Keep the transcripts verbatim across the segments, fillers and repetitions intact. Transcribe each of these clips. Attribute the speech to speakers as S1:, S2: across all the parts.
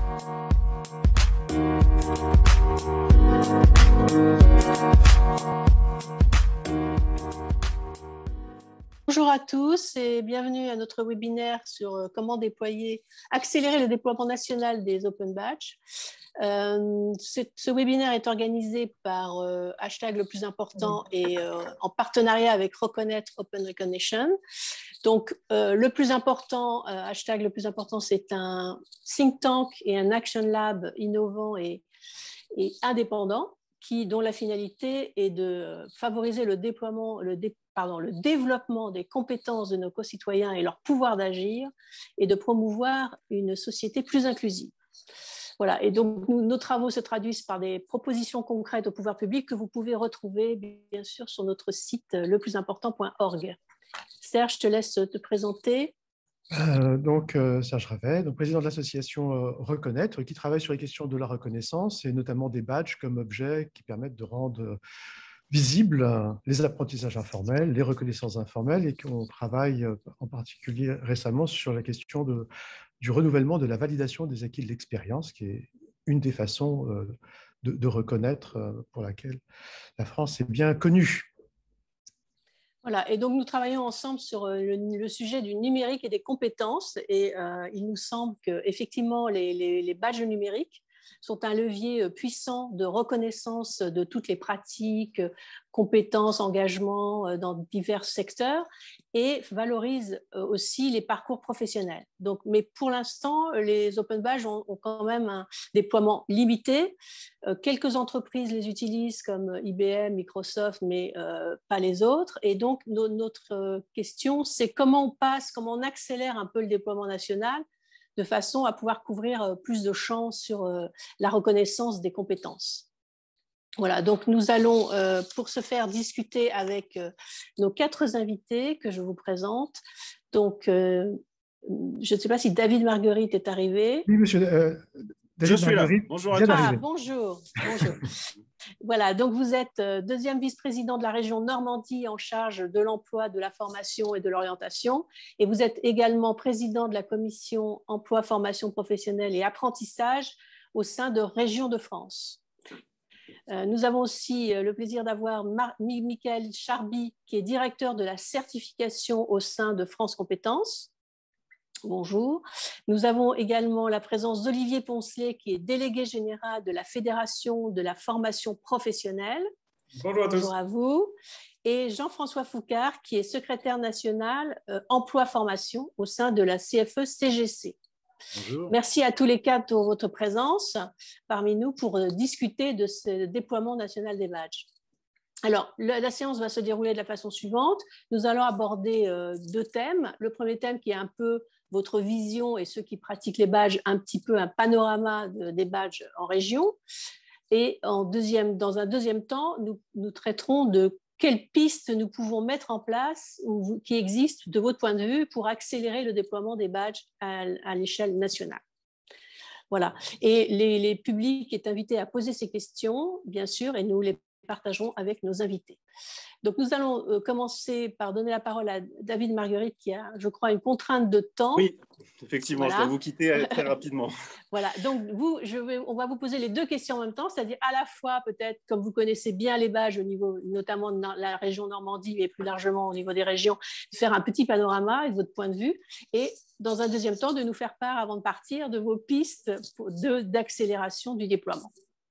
S1: Bonjour à tous et bienvenue à notre webinaire sur comment déployer, accélérer le déploiement national des Open Badges. Euh, ce, ce webinaire est organisé par euh, Hashtag le plus important et euh, en partenariat avec Reconnaître Open Recognition. Donc, euh, le plus important, euh, Hashtag le plus important, c'est un think tank et un action lab innovant et, et indépendant qui, dont la finalité est de favoriser le déploiement, le dé, pardon, le développement des compétences de nos concitoyens et leur pouvoir d'agir et de promouvoir une société plus inclusive. Voilà, et donc nous, nos travaux se traduisent par des propositions concrètes au pouvoir public que vous pouvez retrouver bien sûr sur notre site le plus important point org. Serge, je te laisse te présenter.
S2: Euh, donc, euh, Serge Ravet, donc président de l'association euh, Reconnaître, qui travaille sur les questions de la reconnaissance et notamment des badges comme objets qui permettent de rendre euh, visibles euh, les apprentissages informels, les reconnaissances informelles, et qu'on travaille euh, en particulier récemment sur la question de, du renouvellement de la validation des acquis de l'expérience, qui est une des façons euh, de, de reconnaître euh, pour laquelle la France est bien connue.
S1: Voilà, et donc nous travaillons ensemble sur le, le sujet du numérique et des compétences, et euh, il nous semble qu'effectivement les, les, les badges numériques sont un levier puissant de reconnaissance de toutes les pratiques, compétences, engagements dans divers secteurs et valorisent aussi les parcours professionnels. Donc, mais pour l'instant, les Open Badges ont, ont quand même un déploiement limité. Euh, quelques entreprises les utilisent comme I B M, Microsoft, mais euh, pas les autres. Et donc, no, notre question, c'est comment on passe, comment on accélère un peu le déploiement national de façon à pouvoir couvrir plus de champs sur la reconnaissance des compétences. Voilà, donc nous allons, euh, pour ce faire, discuter avec euh, nos quatre invités que je vous présente. Donc, euh, je ne sais pas si David Marguerite est arrivé.
S2: Oui, monsieur. Euh, David
S3: je suis
S2: Marguerite,
S3: là. Bonjour à tous.
S1: Ah, bonjour. Bonjour. Voilà, donc vous êtes deuxième vice-président de la région Normandie en charge de l'emploi, de la formation et de l'orientation. Et vous êtes également président de la commission emploi, formation professionnelle et apprentissage au sein de Région de France. Euh, nous avons aussi le plaisir d'avoir Michael Charby, qui est directeur de la certification au sein de France Compétences. Bonjour. Nous avons également la présence d'Olivier Poncelet, qui est délégué général de la Fédération de la formation professionnelle.
S3: Bonjour à tous.
S1: Bonjour à vous. Et Jean-François Foucard, qui est secrétaire national euh, emploi-formation au sein de la C F E C G C.
S3: Bonjour.
S1: Merci à tous les quatre pour votre présence parmi nous pour euh, discuter de ce déploiement national des badges. Alors, la, la séance va se dérouler de la façon suivante. Nous allons aborder euh, deux thèmes. Le premier thème qui est un peu votre vision et ceux qui pratiquent les badges, un petit peu un panorama de, des badges en région. Et en deuxième, dans un deuxième temps, nous, nous traiterons de quelles pistes nous pouvons mettre en place ou qui existent de votre point de vue pour accélérer le déploiement des badges à, à l'échelle nationale. Voilà. Et les, les publics est invité à poser ces questions, bien sûr, et nous les partagerons avec nos invités. Donc, nous allons euh, commencer par donner la parole à David Marguerite, qui a, je crois, une contrainte de temps.
S3: Oui, effectivement, voilà. Je dois vous quitter très rapidement.
S1: Voilà, donc vous, je vais, on va vous poser les deux questions en même temps, c'est-à-dire à la fois, peut-être, comme vous connaissez bien les badges au niveau, notamment de la région Normandie, et plus largement au niveau des régions, de faire un petit panorama de votre point de vue, et dans un deuxième temps, de nous faire part, avant de partir, de vos pistes d'accélération du déploiement.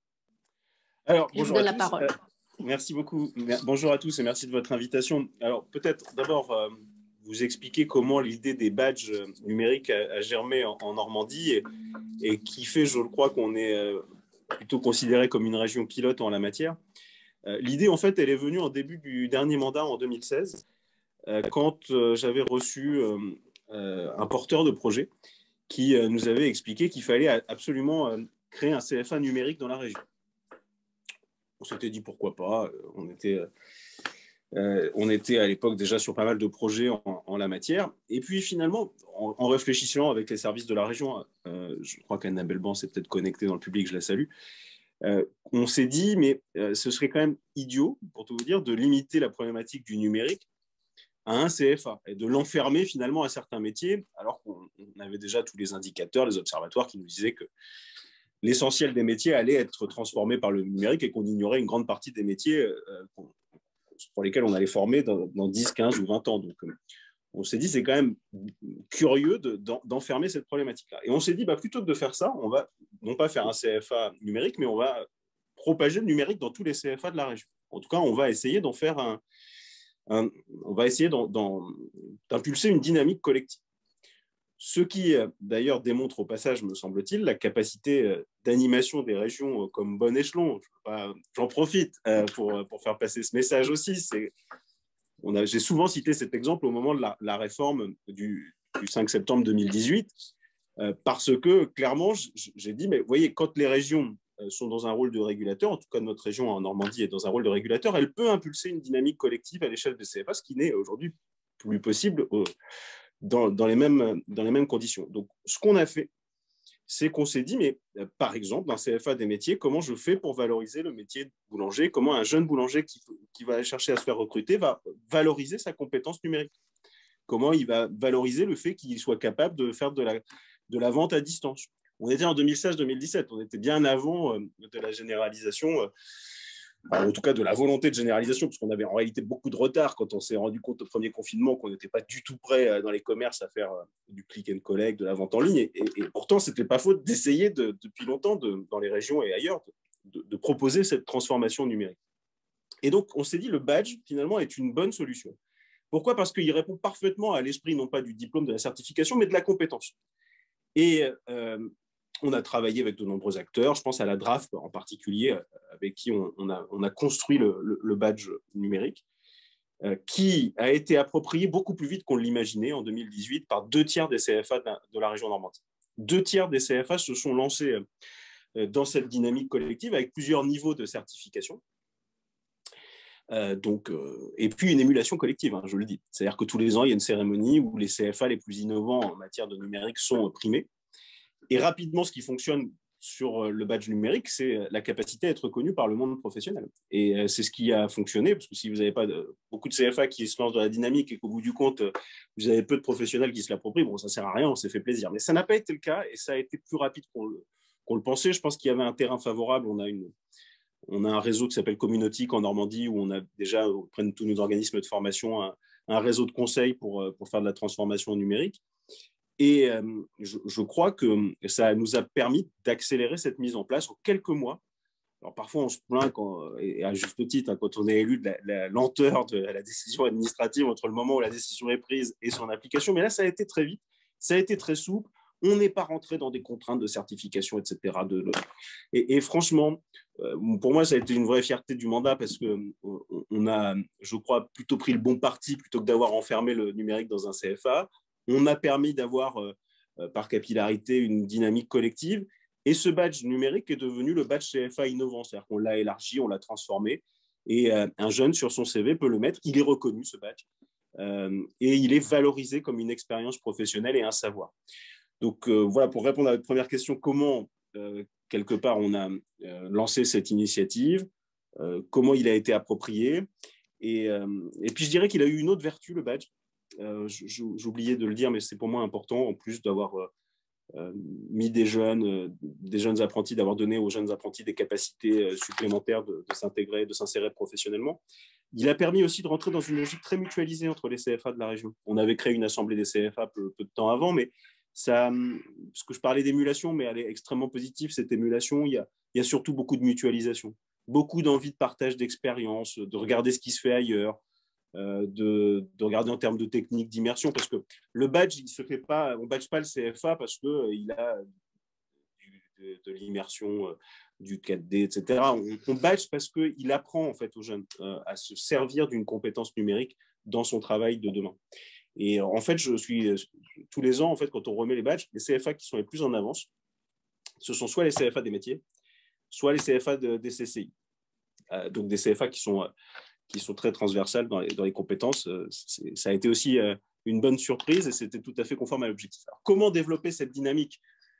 S3: Alors,
S1: je vous donne la parole.
S3: Euh, merci beaucoup. Bonjour à tous et merci de votre invitation. Alors, peut-être d'abord euh, vous expliquer comment l'idée des badges numériques a, a germé en, en Normandie et, et qui fait, je le crois, qu'on est euh, plutôt considéré comme une région pilote en la matière. Euh, l'idée, en fait, elle est venue en début du dernier mandat en deux mille seize, euh, quand euh, j'avais reçu euh, euh, un porteur de projet qui euh, nous avait expliqué qu'il fallait absolument euh, créer un C F A numérique dans la région. On s'était dit pourquoi pas, on était, euh, on était à l'époque déjà sur pas mal de projets en, en la matière. Et puis finalement, en, en réfléchissant avec les services de la région, euh, je crois qu'Anna Belban s'est peut-être connectée dans le public, je la salue, euh, on s'est dit, mais euh, ce serait quand même idiot, pour tout vous dire, de limiter la problématique du numérique à un C F A et de l'enfermer finalement à certains métiers, alors qu'on avait déjà tous les indicateurs, les observatoires qui nous disaient que l'essentiel des métiers allait être transformé par le numérique et qu'on ignorait une grande partie des métiers euh, pour lesquels on allait former dans, dans dix, quinze ou vingt ans. Donc, euh, on s'est dit, c'est quand même curieux de, d'enfermer cette problématique-là. Et on s'est dit, bah, plutôt que de faire ça, on va non pas faire un C F A numérique, mais on va propager le numérique dans tous les C F A de la région. En tout cas, on va essayer d'en faire un, un on va essayer d'en, d'en, d'impulser une dynamique collective. Ce qui, d'ailleurs, démontre au passage, me semble-t-il, la capacité d'animation des régions comme bon échelon. J'en profite pour, pour faire passer ce message aussi. C'est, on a, j'ai souvent cité cet exemple au moment de la, la réforme du, du cinq septembre deux mille dix-huit, parce que, clairement, j'ai dit, mais vous voyez, quand les régions sont dans un rôle de régulateur, en tout cas notre région en Normandie est dans un rôle de régulateur, elle peut impulser une dynamique collective à l'échelle des C F A, ce qui n'est aujourd'hui plus possible au, Dans, dans, les mêmes, dans les mêmes conditions. Donc, ce qu'on a fait, c'est qu'on s'est dit, mais euh, par exemple, dans C F A des métiers, comment je fais pour valoriser le métier de boulanger? Comment un jeune boulanger qui, qui va chercher à se faire recruter va valoriser sa compétence numérique? Comment il va valoriser le fait qu'il soit capable de faire de la, de la vente à distance? On était en deux mille seize deux mille dix-sept, on était bien avant euh, de la généralisation euh, en tout cas de la volonté de généralisation, parce qu'on avait en réalité beaucoup de retard quand on s'est rendu compte au premier confinement qu'on n'était pas du tout prêt dans les commerces à faire du click and collect, de la vente en ligne. Et, et, et pourtant, ce n'était pas faute d'essayer de, depuis longtemps, de, dans les régions et ailleurs, de, de proposer cette transformation numérique. Et donc, on s'est dit, le badge, finalement, est une bonne solution. Pourquoi? Parce qu'il répond parfaitement à l'esprit, non pas du diplôme, de la certification, mais de la compétence. Et euh, on a travaillé avec de nombreux acteurs, je pense à la D R A F en particulier, avec qui on, on, a, on a construit le, le, le badge numérique, euh, qui a été approprié beaucoup plus vite qu'on l'imaginait en deux mille dix-huit par deux tiers des C F A de la, de la région Normandie. Deux tiers des C F A se sont lancés euh, dans cette dynamique collective avec plusieurs niveaux de certification. Euh, donc, euh, et puis une émulation collective, hein, je le dis. C'est-à-dire que tous les ans, il y a une cérémonie où les C F A les plus innovants en matière de numérique sont primés. Et rapidement, ce qui fonctionne sur le badge numérique, c'est la capacité à être reconnu par le monde professionnel. Et c'est ce qui a fonctionné, parce que si vous n'avez pas de, beaucoup de C F A qui se lancent dans la dynamique et qu'au bout du compte, vous avez peu de professionnels qui se l'approprient, bon, ça ne sert à rien, on s'est fait plaisir. Mais ça n'a pas été le cas et ça a été plus rapide qu'on le, qu'on le pensait. Je pense qu'il y avait un terrain favorable. On a, une, on a un réseau qui s'appelle Communautique en Normandie, où on a déjà, auprès de tous nos organismes de formation, un, un réseau de conseils pour, pour faire de la transformation numérique. Et euh, je, je crois que ça nous a permis d'accélérer cette mise en place en quelques mois. Alors parfois, on se plaint, quand, et à juste titre, hein, quand on est élu de la, la lenteur de la décision administrative entre le moment où la décision est prise et son application. Mais là, ça a été très vite, ça a été très souple. On n'est pas rentré dans des contraintes de certification, et cetera. De, de... Et, et franchement, euh, pour moi, ça a été une vraie fierté du mandat parce qu'on a, je crois, plutôt pris le bon parti plutôt que d'avoir enfermé le numérique dans un C F A. On a permis d'avoir, euh, par capillarité, une dynamique collective. Et ce badge numérique est devenu le badge C F A innovant. C'est-à-dire qu'on l'a élargi, on l'a transformé. Et euh, un jeune, sur son C V, peut le mettre. Il est reconnu, ce badge. Euh, et il est valorisé comme une expérience professionnelle et un savoir. Donc, euh, voilà, pour répondre à votre première question, comment, euh, quelque part, on a euh, lancé cette initiative, euh, comment il a été approprié. Et, euh, et puis, je dirais qu'il a eu une autre vertu, le badge. Euh, j'oubliais de le dire, mais c'est pour moi important, en plus d'avoir euh, euh, mis des jeunes, euh, des jeunes apprentis, d'avoir donné aux jeunes apprentis des capacités euh, supplémentaires de, de s'intégrer, de s'insérer professionnellement. Il a permis aussi de rentrer dans une logique très mutualisée entre les C F A de la région. On avait créé une assemblée des C F A peu, peu de temps avant, mais ça, parce que je parlais d'émulation, mais elle est extrêmement positive, cette émulation. Il y a, il y a surtout beaucoup de mutualisation, beaucoup d'envie de partage d'expérience, de regarder ce qui se fait ailleurs, Euh, de, de regarder en termes de technique d'immersion, parce que le badge, il se fait pas, on ne badge pas le C F A parce qu'il euh, a du, de, de l'immersion, euh, du quatre D, et cetera. On, on badge parce qu'il apprend en fait aux jeunes euh, à se servir d'une compétence numérique dans son travail de demain. Et en fait, je suis tous les ans, en fait, quand on remet les badges, les C F A qui sont les plus en avance, ce sont soit les C F A des métiers, soit les C F A de, des C C I. Euh, donc des C F A qui sont, euh, qui sont très transversales dans les, dans les compétences. Euh, ça a été aussi euh, une bonne surprise et c'était tout à fait conforme à l'objectif. Alors, comment développer cette dynamique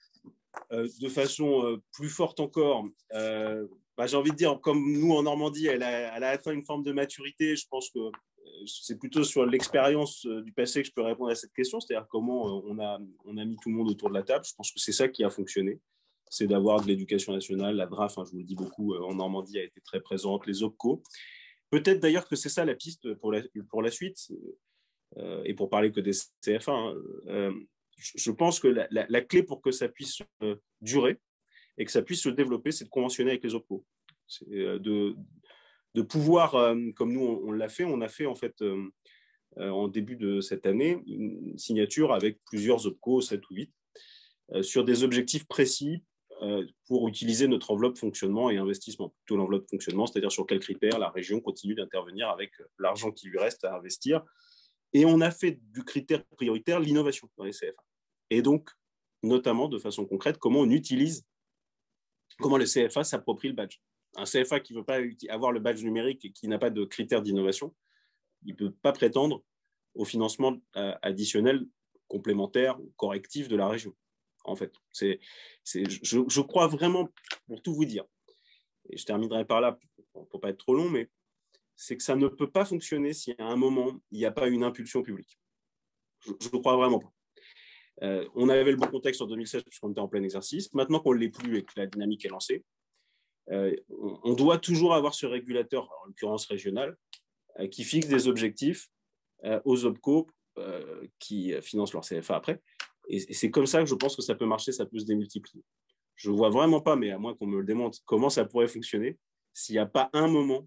S3: euh, de façon euh, plus forte encore? euh, bah, J'ai envie de dire, comme nous en Normandie, elle a, elle a atteint une forme de maturité. Je pense que c'est plutôt sur l'expérience du passé que je peux répondre à cette question, c'est-à-dire comment on a, on a mis tout le monde autour de la table. Je pense que c'est ça qui a fonctionné, c'est d'avoir de l'éducation nationale, la D R A F, hein, je vous le dis beaucoup, en Normandie a été très présente, les OPCO. Peut-être d'ailleurs que c'est ça la piste pour la, pour la suite, euh, et pour parler que des C F A, hein, euh, je pense que la, la, la clé pour que ça puisse euh, durer et que ça puisse se développer, c'est de conventionner avec les OPCO. C'est euh, de, de pouvoir, euh, comme nous on, on l'a fait, on a fait en fait euh, euh, en début de cette année une signature avec plusieurs OPCO, sept ou huit, euh, sur des objectifs précis euh, pour utiliser notre enveloppe fonctionnement et investissement. Plutôt l'enveloppe fonctionnement, c'est-à-dire sur quels critères la région continue d'intervenir avec l'argent qui lui reste à investir. Et on a fait du critère prioritaire l'innovation dans les C F A. Et donc, notamment de façon concrète, comment on utilise, comment le C F A s'approprie le badge. Un C F A qui ne veut pas avoir le badge numérique et qui n'a pas de critères d'innovation, il ne peut pas prétendre au financement additionnel, complémentaire ou correctif de la région. En fait, c'est, c'est, je, je crois vraiment, pour tout vous dire, et je terminerai par là pour ne pas être trop long, mais c'est que ça ne peut pas fonctionner si à un moment, il n'y a pas une impulsion publique. Je ne crois vraiment pas. Euh, on avait le bon contexte en deux mille seize puisqu'on était en plein exercice. Maintenant qu'on ne l'est plus et que la dynamique est lancée, euh, on, on doit toujours avoir ce régulateur, en l'occurrence régional, euh, qui fixe des objectifs euh, aux OPCO euh, qui financent leur C F A après. Et, et c'est comme ça que je pense que ça peut marcher, ça peut se démultiplier. Je ne vois vraiment pas, mais à moins qu'on me le démontre, comment ça pourrait fonctionner s'il n'y a pas un moment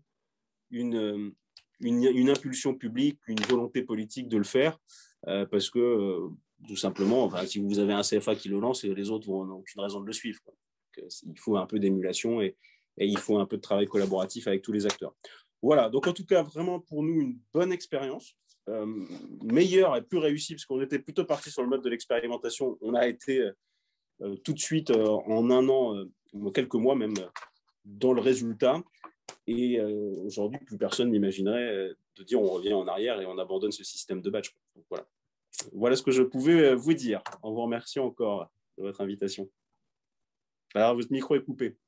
S3: Une, une, une impulsion publique, une volonté politique de le faire, euh, parce que euh, tout simplement, enfin, si vous avez un C F A qui le lance, les autres n'ont aucune raison de le suivre. Quoi. Donc, il faut un peu d'émulation et, et il faut un peu de travail collaboratif avec tous les acteurs. Voilà, donc en tout cas, vraiment pour nous, une bonne expérience, euh, meilleure et plus réussie, parce qu'on était plutôt parti sur le mode de l'expérimentation. On a été euh, tout de suite, euh, en un an, euh, quelques mois même, dans le résultat. Et euh, aujourd'hui, plus personne n'imaginerait euh, de dire on revient en arrière et on abandonne ce système de badge. Donc, voilà. Voilà ce que je pouvais vous dire en vous remerciant encore de votre invitation. Alors, votre micro est coupé.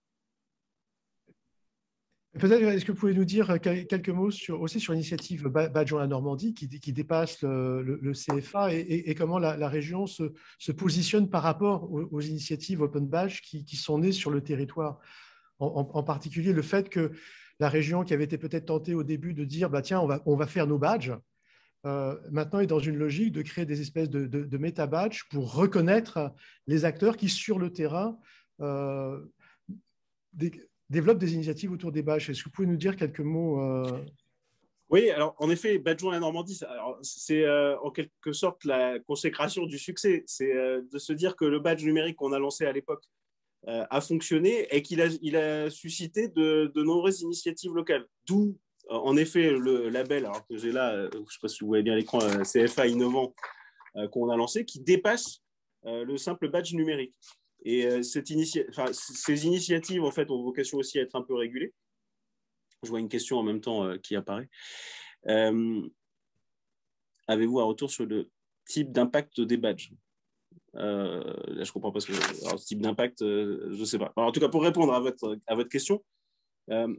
S2: Peut-être, est-ce que vous pouvez nous dire quelques mots sur, aussi sur l'initiative Badge en la Normandie qui, qui dépasse le, le, le C F A et, et, et comment la, la région se, se positionne par rapport aux, aux initiatives Open Badge qui, qui sont nées sur le territoire. En, en, en particulier, le fait que la région qui avait été peut-être tentée au début de dire bah, tiens, on va, on va faire nos badges, euh, maintenant est dans une logique de créer des espèces de, de, de méta-badges pour reconnaître les acteurs qui, sur le terrain, euh, des, développent des initiatives autour des badges. Est-ce que vous pouvez nous dire quelques mots euh...
S3: Oui, alors en effet, Badge en la Normandie, c'est euh, en quelque sorte la consécration du succès. C'est euh, de se dire que le badge numérique qu'on a lancé à l'époque euh, a fonctionné et qu'il a, il a suscité de, de nombreuses initiatives locales. D'où, en effet, le label, alors que j'ai là, euh, je ne sais pas si vous voyez bien l'écran, euh, C F A innovant euh, qu'on a lancé, qui dépasse euh, le simple badge numérique. Et euh, cette initia... enfin, ces initiatives, en fait, ont vocation aussi à être un peu régulées. Je vois une question en même temps euh, qui apparaît. Euh, Avez-vous un retour sur le type d'impact des badges? euh, Là, je comprends pas ce que alors, ce type d'impact, euh, je ne sais pas. Alors, en tout cas, pour répondre à votre, à votre question, euh,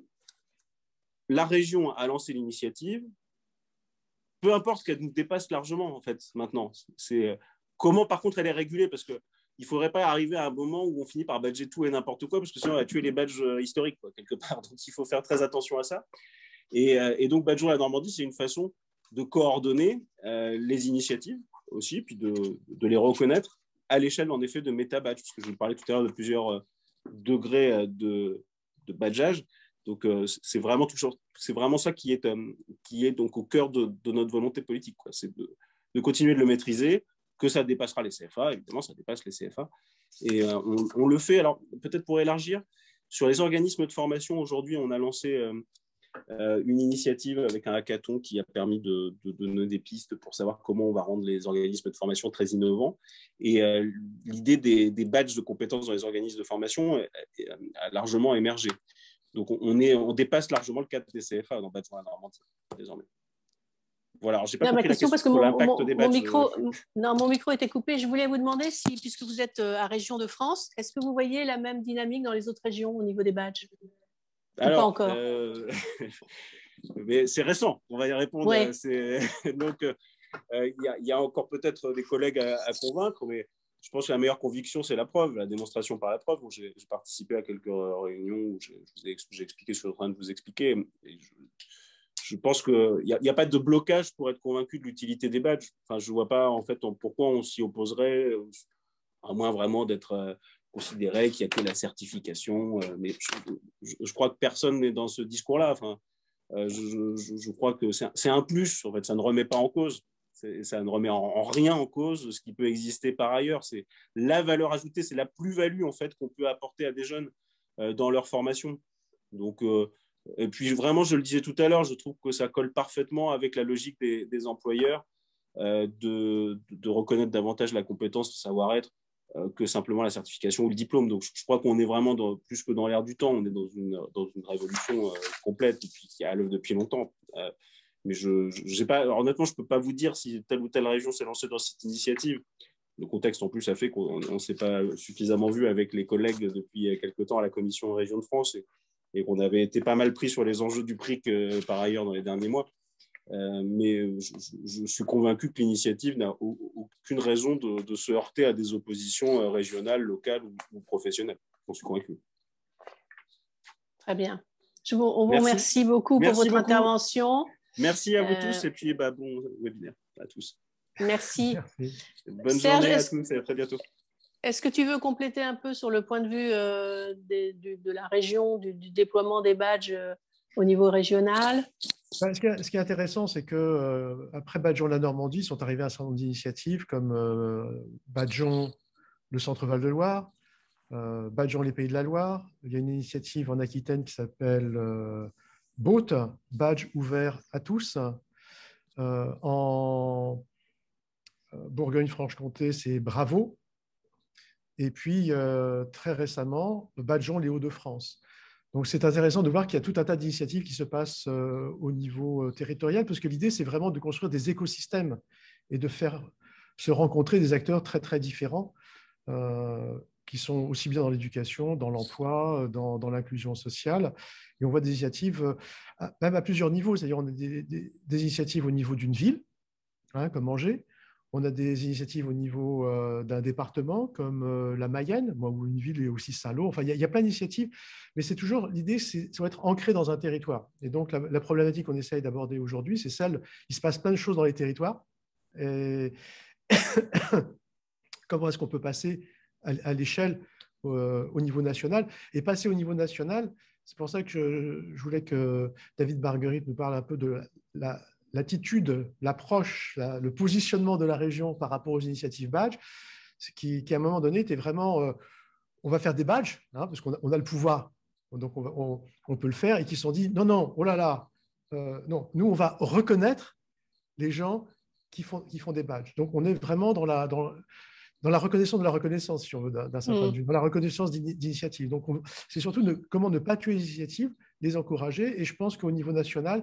S3: la région a lancé l'initiative. Peu importe qu'elle nous dépasse largement, en fait, maintenant. C'est comment, par contre, elle est régulée, parce que il ne faudrait pas arriver à un moment où on finit par badger tout et n'importe quoi, parce que sinon on va tuer les badges historiques, quoi, quelque part. Donc il faut faire très attention à ça. Et, euh, et donc Badge en la Normandie, c'est une façon de coordonner euh, les initiatives aussi, puis de, de les reconnaître à l'échelle, en effet, de méta-badge, parce que je vous parlais tout à l'heure de plusieurs euh, degrés de, de badgeage. Donc euh, c'est vraiment, toujours, c'est vraiment ça qui est, euh, qui est donc au cœur de, de notre volonté politique, quoi. C'est de, de continuer de le maîtriser, que ça dépassera les C F A, évidemment, ça dépasse les C F A. Et euh, on, on le fait, alors peut-être pour élargir, sur les organismes de formation, aujourd'hui, on a lancé euh, euh, une initiative avec un hackathon qui a permis de, de, de donner des pistes pour savoir comment on va rendre les organismes de formation très innovants. Et euh, l'idée des, des badges de compétences dans les organismes de formation a, a largement émergé. Donc on, est, on dépasse largement le cadre des C F A dans Badge en la Normandie, désormais. Voilà, je n'ai pas
S1: non,
S3: compris
S1: ma question,
S3: la question
S1: parce que
S3: sur
S1: mon,
S3: l'impact
S1: mon,
S3: des badges.
S1: mon, micro, non, mon micro était coupé. Je voulais vous demander si, puisque vous êtes à Région de France, est-ce que vous voyez la même dynamique dans les autres régions au niveau des badges?
S3: Alors,
S1: ou pas encore
S3: euh, mais c'est récent, on va y répondre.
S1: Ouais.
S3: Donc, il euh, y, y a encore peut-être des collègues à, à convaincre, mais je pense que la meilleure conviction, c'est la preuve, la démonstration par la preuve. Bon, j'ai participé à quelques réunions où j'ai expliqué ce que je suis en train de vous expliquer. Et je, je pense qu'il n'y a, a pas de blocage pour être convaincu de l'utilité des badges. Enfin, je ne vois pas en fait pourquoi on s'y opposerait, à moins vraiment d'être euh, considéré qu'il n'y a que la certification. Euh, mais je, je, je crois que personne n'est dans ce discours-là. Enfin, euh, je, je, je crois que c'est un, un plus. En fait, ça ne remet pas en cause. Ça ne remet en, en rien en cause ce qui peut exister par ailleurs. C'est la valeur ajoutée, c'est la plus-value en fait qu'on peut apporter à des jeunes euh, dans leur formation. Donc, euh, et puis vraiment, je le disais tout à l'heure, je trouve que ça colle parfaitement avec la logique des, des employeurs euh, de, de reconnaître davantage la compétence, le savoir-être euh, que simplement la certification ou le diplôme. Donc, je, je crois qu'on est vraiment dans, plus que dans l'air du temps. On est dans une, dans une révolution euh, complète et puis qui est à l'œuvre depuis longtemps. Euh, Mais je, je, j'ai pas, alors honnêtement, je ne peux pas vous dire si telle ou telle région s'est lancée dans cette initiative. Le contexte, en plus, a fait qu'on ne s'est pas suffisamment vu avec les collègues depuis quelque temps à la Commission Région de France et, et qu'on avait été pas mal pris sur les enjeux du prix que, par ailleurs dans les derniers mois. Euh, mais je, je suis convaincu que l'initiative n'a aucune raison de, de se heurter à des oppositions régionales, locales ou, ou professionnelles. J'en suis convaincu.
S1: Très bien. Je vous, on vous
S3: Merci.
S1: remercie beaucoup
S3: Merci
S1: pour votre
S3: beaucoup.
S1: intervention.
S3: Merci à vous
S1: euh,
S3: tous et puis bah, bon webinaire à tous.
S1: Merci.
S2: Merci.
S3: Bonne
S1: Serge,
S3: journée à tous et à très bientôt.
S1: Est-ce que tu veux compléter un peu sur le point de vue euh, des, du, de la région, du, du déploiement des badges euh, au niveau régional?
S2: Ben, ce, qui est, ce qui est intéressant, c'est que euh, après Badgeon la Normandie, sont arrivées un certain nombre d'initiatives comme euh, Badgeon le Centre Val-de-Loire, euh, Badgeon les Pays de la Loire. Il y a une initiative en Aquitaine qui s'appelle euh, B O A T, Badge ouvert à tous. Euh, en Bourgogne-Franche-Comté, c'est Bravo. Et puis, euh, très récemment, Badgeon les Hauts-de-France. Donc, c'est intéressant de voir qu'il y a tout un tas d'initiatives qui se passent euh, au niveau euh, territorial, parce que l'idée, c'est vraiment de construire des écosystèmes et de faire se rencontrer des acteurs très, très différents, euh, qui sont aussi bien dans l'éducation, dans l'emploi, dans, dans l'inclusion sociale. Et on voit des initiatives, euh, même à plusieurs niveaux, c'est-à-dire on a des, des, des initiatives au niveau d'une ville, hein, comme Angers. On a des initiatives au niveau euh, d'un département comme euh, la Mayenne, moi, où une ville est aussi Saint-Lô. Enfin, il y, y, a plein d'initiatives, mais c'est toujours l'idée, c'est ça va être ancré dans un territoire. Et donc, la, la problématique qu'on essaye d'aborder aujourd'hui, c'est celle, il se passe plein de choses dans les territoires. Et comment est-ce qu'on peut passer à, à l'échelle euh, au niveau national? Et passer au niveau national, c'est pour ça que je, je voulais que David Marguerite nous parle un peu de la, la l'attitude, l'approche, la, le positionnement de la région par rapport aux initiatives badges, qui, qui à un moment donné était vraiment, euh, on va faire des badges, hein, parce qu'on a, on a le pouvoir, donc on, on, on peut le faire, et qui se sont dit, non, non, oh là là, euh, non, nous on va reconnaître les gens qui font, qui font des badges. Donc on est vraiment dans la, dans, dans la reconnaissance de la reconnaissance, si on veut, d'un certain point de vue, dans la reconnaissance d'initiatives. Donc c'est surtout ne, comment ne pas tuer les initiatives, les encourager, et je pense qu'au niveau national,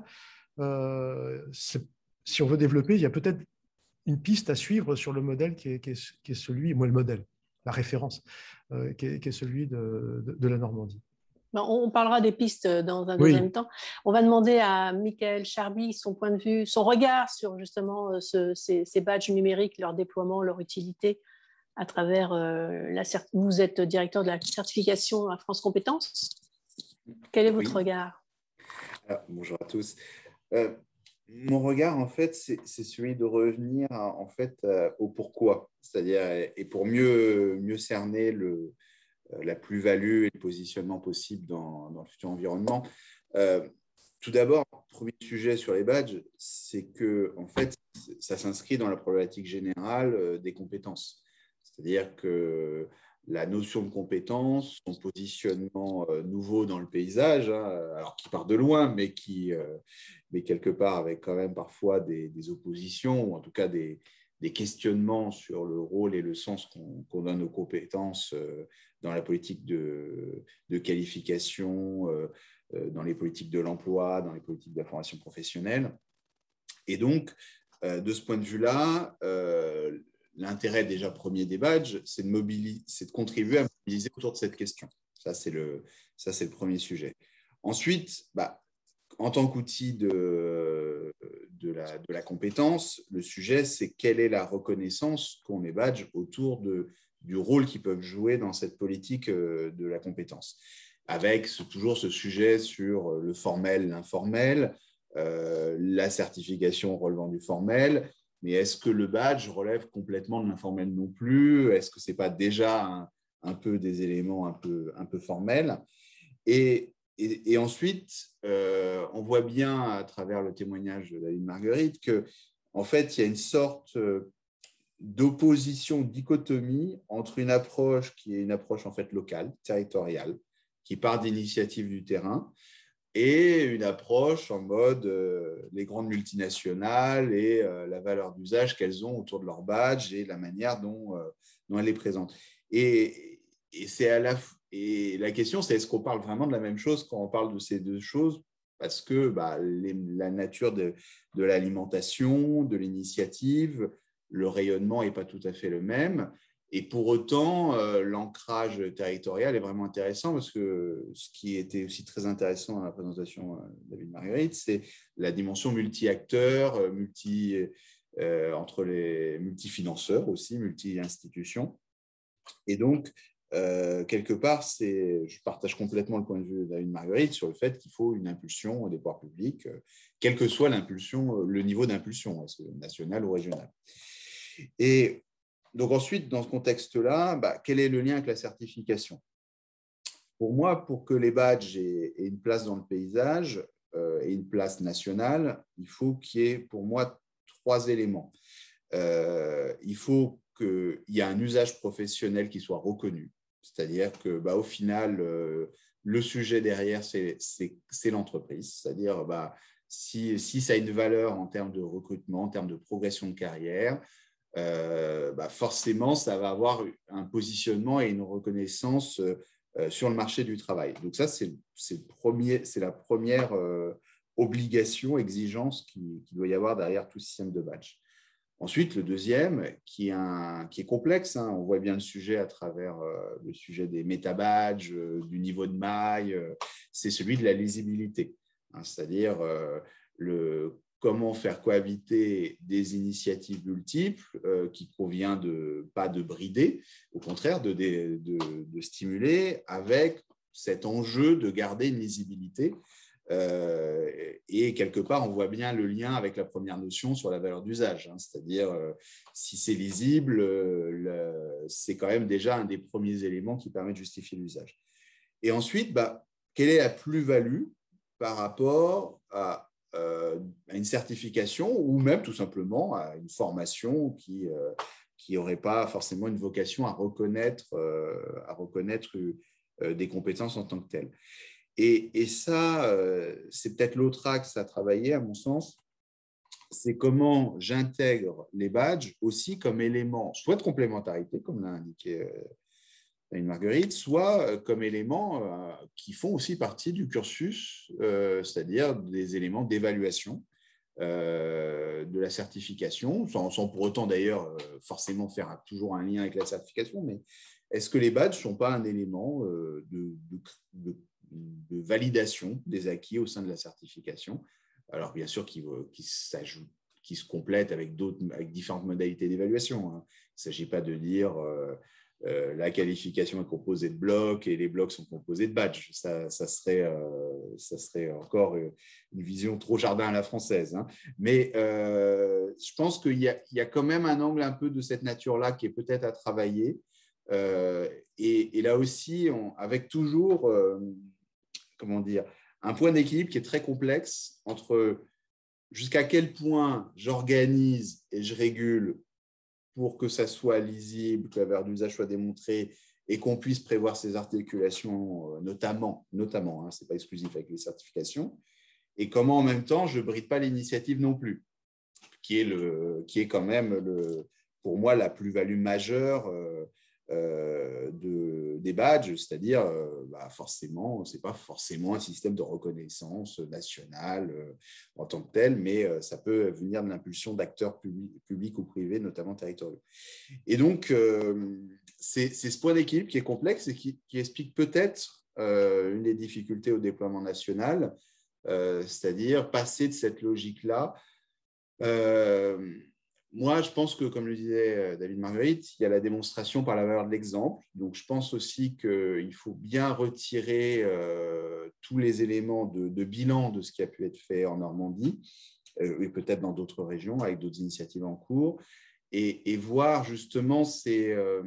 S2: Euh, si on veut développer, il y a peut-être une piste à suivre sur le modèle qui est, qui est, qui est celui, moi le modèle, la référence, euh, qui, est, qui est celui de, de, de la Normandie.
S1: On parlera des pistes dans un
S2: oui.
S1: deuxième temps. On va demander à Michael Charby son point de vue, son regard sur justement ce, ces, ces badges numériques, leur déploiement, leur utilité à travers euh, la certification. Vous êtes directeur de la certification à France Compétences. Quel est votre oui. regard?
S4: Alors, bonjour à tous. Euh, mon regard, en fait, c'est celui de revenir en fait euh, au pourquoi, c'est-à-dire et pour mieux mieux cerner le euh, la plus-value et le positionnement possible dans, dans le futur environnement. Euh, tout d'abord, premier sujet sur les badges, c'est que en fait, ça s'inscrit dans la problématique générale euh, des compétences, c'est-à-dire que la notion de compétence, son positionnement euh, nouveau dans le paysage, hein, alors qui part de loin, mais qui, euh, mais quelque part avec quand même parfois des, des oppositions, ou en tout cas des, des questionnements sur le rôle et le sens qu'on qu'on donne aux compétences euh, dans la politique de, de qualification, euh, euh, dans les politiques de l'emploi, dans les politiques de la formation professionnelle. Et donc, euh, de ce point de vue-là, euh, l'intérêt déjà premier des badges, c'est de, de contribuer à mobiliser autour de cette question. Ça, c'est le, ça, c'est le premier sujet. Ensuite, bah, en tant qu'outil de, de, la, de la compétence, le sujet, c'est quelle est la reconnaissance qu'ont les badges autour de, du rôle qu'ils peuvent jouer dans cette politique de la compétence. Avec ce, toujours ce sujet sur le formel, l'informel, euh, la certification relevant du formel, mais est-ce que le badge relève complètement de l'informel non plus? Est-ce que ce n'est pas déjà un, un peu des éléments un peu, un peu formels? Et, et, et ensuite, euh, on voit bien à travers le témoignage de David Marguerite qu'en fait, il y a une sorte d'opposition, dichotomie entre une approche qui est une approche en fait locale, territoriale, qui part d'initiatives du terrain, et une approche en mode euh, les grandes multinationales et euh, la valeur d'usage qu'elles ont autour de leur badge et la manière dont, euh, dont elle est présente. Et, et, c'est à la, et la question, c'est est-ce qu'on parle vraiment de la même chose quand on parle de ces deux choses? Parce que bah, les, la nature de, de l'alimentation, de l'initiative, le rayonnement n'est pas tout à fait le même. Et pour autant, euh, l'ancrage territorial est vraiment intéressant parce que ce qui était aussi très intéressant dans la présentation de David Marguerite, c'est la dimension multi-acteurs, multi, euh, entre les multifinanceurs aussi, multi-institutions. Et donc, euh, quelque part, c'est, je partage complètement le point de vue de David Marguerite sur le fait qu'il faut une impulsion des pouvoirs publics, euh, quel que soit l'impulsion, le niveau d'impulsion, est-ce que national ou régional. Et donc ensuite, dans ce contexte-là, bah, quel est le lien avec la certification? Pour moi, pour que les badges aient, aient une place dans le paysage euh, et une place nationale, il faut qu'il y ait, pour moi, trois éléments. Euh, il faut qu'il y ait un usage professionnel qui soit reconnu, c'est-à-dire que, bah, au final, euh, le sujet derrière, c'est, c'est, c'est l'entreprise, c'est-à-dire bah, si, si ça a une valeur en termes de recrutement, en termes de progression de carrière, Euh, bah forcément, ça va avoir un positionnement et une reconnaissance euh, sur le marché du travail. Donc ça, c'est, c'est, premier, c'est la première euh, obligation, exigence qu'il qui doit y avoir derrière tout système de badge. Ensuite, le deuxième, qui est, un, qui est complexe, hein, on voit bien le sujet à travers euh, le sujet des métabadges, euh, du niveau de maille, euh, c'est celui de la lisibilité, hein, c'est-à-dire euh, le comment faire cohabiter des initiatives multiples euh, qui convient de pas de brider, au contraire de, de, de, de stimuler avec cet enjeu de garder une lisibilité. Euh, et quelque part, on voit bien le lien avec la première notion sur la valeur d'usage, hein, c'est-à-dire euh, si c'est lisible, euh, le, c'est quand même déjà un des premiers éléments qui permet de justifier l'usage. Et ensuite, bah, quelle est la plus-value par rapport à à une certification ou même tout simplement à une formation qui euh, qui n'aurait pas forcément une vocation à reconnaître, euh, à reconnaître euh, des compétences en tant que telles. Et, et ça, euh, c'est peut-être l'autre axe à travailler, à mon sens, c'est comment j'intègre les badges aussi comme élément, soit de complémentarité, comme l'a indiqué euh, une Marguerite, soit comme éléments euh, qui font aussi partie du cursus, euh, c'est-à-dire des éléments d'évaluation euh, de la certification, sans, sans pour autant d'ailleurs euh, forcément faire toujours un lien avec la certification, mais est-ce que les badges ne sont pas un élément euh, de, de, de, de validation des acquis au sein de la certification? Alors bien sûr qui, qui s'ajoute, qui se complètent avec, d'autres, avec différentes modalités d'évaluation, hein. Il ne s'agit pas de dire euh, Euh, la qualification est composée de blocs et les blocs sont composés de badges. Ça, ça, serait, euh, ça serait encore une vision trop jardin à la française, hein. Mais euh, je pense qu'il y a, il y a quand même un angle un peu de cette nature-là qui est peut-être à travailler. Euh, et, et là aussi, on, avec toujours, euh, comment dire, un point d'équilibre qui est très complexe entre jusqu'à quel point j'organise et je régule pour que ça soit lisible, que la valeur d'usage soit démontrée et qu'on puisse prévoir ces articulations, notamment, notamment hein, ce n'est pas exclusif avec les certifications, et comment en même temps je ne bride pas l'initiative non plus, qui est, le, qui est quand même, le, pour moi, la plus-value majeure euh, euh, de, des badges, c'est-à-dire, euh, bah forcément, ce n'est pas forcément un système de reconnaissance nationale euh, en tant que tel, mais euh, ça peut venir de l'impulsion d'acteurs publics, publics ou privés, notamment territoriaux. Et donc, euh, c'est, c'est ce point d'équilibre qui est complexe et qui, qui explique peut-être euh, une des difficultés au déploiement national, euh, c'est-à-dire passer de cette logique-là. Euh, moi, je pense que, comme le disait David Marguerite, il y a la démonstration par la valeur de l'exemple. Donc, je pense aussi qu'il faut bien retirer euh, tous les éléments de, de bilan de ce qui a pu être fait en Normandie, euh, et peut-être dans d'autres régions avec d'autres initiatives en cours, et, et voir justement ces... Euh,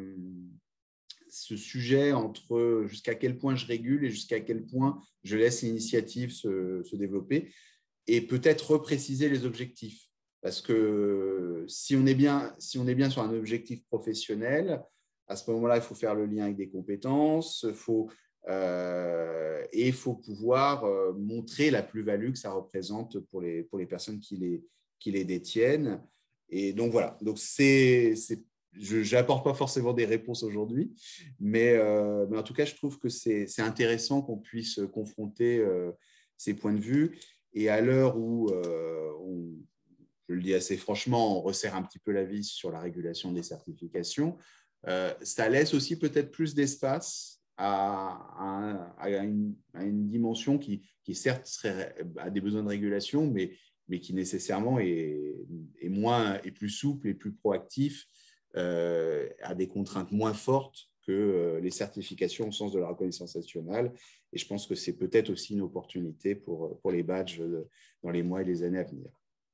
S4: ce sujet entre jusqu'à quel point je régule et jusqu'à quel point je laisse l'initiative se, se développer, et peut-être repréciser les objectifs. Parce que si on est bien, si on est bien sur un objectif professionnel, à ce moment-là, il faut faire le lien avec des compétences, faut, euh, et il faut pouvoir euh, montrer la plus-value que ça représente pour les, pour les personnes qui les, qui les détiennent. Et donc voilà, donc c'est, c'est je n'apporte pas forcément des réponses aujourd'hui, mais, euh, mais en tout cas, je trouve que c'est, c'est intéressant qu'on puisse confronter euh, ces points de vue. Et à l'heure où, euh, on, je le dis assez franchement, on resserre un petit peu la vis sur la régulation des certifications, euh, ça laisse aussi peut-être plus d'espace à, à, à, une, à une dimension qui, qui certes serait, a des besoins de régulation, mais, mais qui nécessairement est, est, moins, est plus souple et plus proactif, Euh, à des contraintes moins fortes que euh, les certifications au sens de la reconnaissance nationale. Et je pense que c'est peut-être aussi une opportunité pour, pour les badges dans les mois et les années à venir.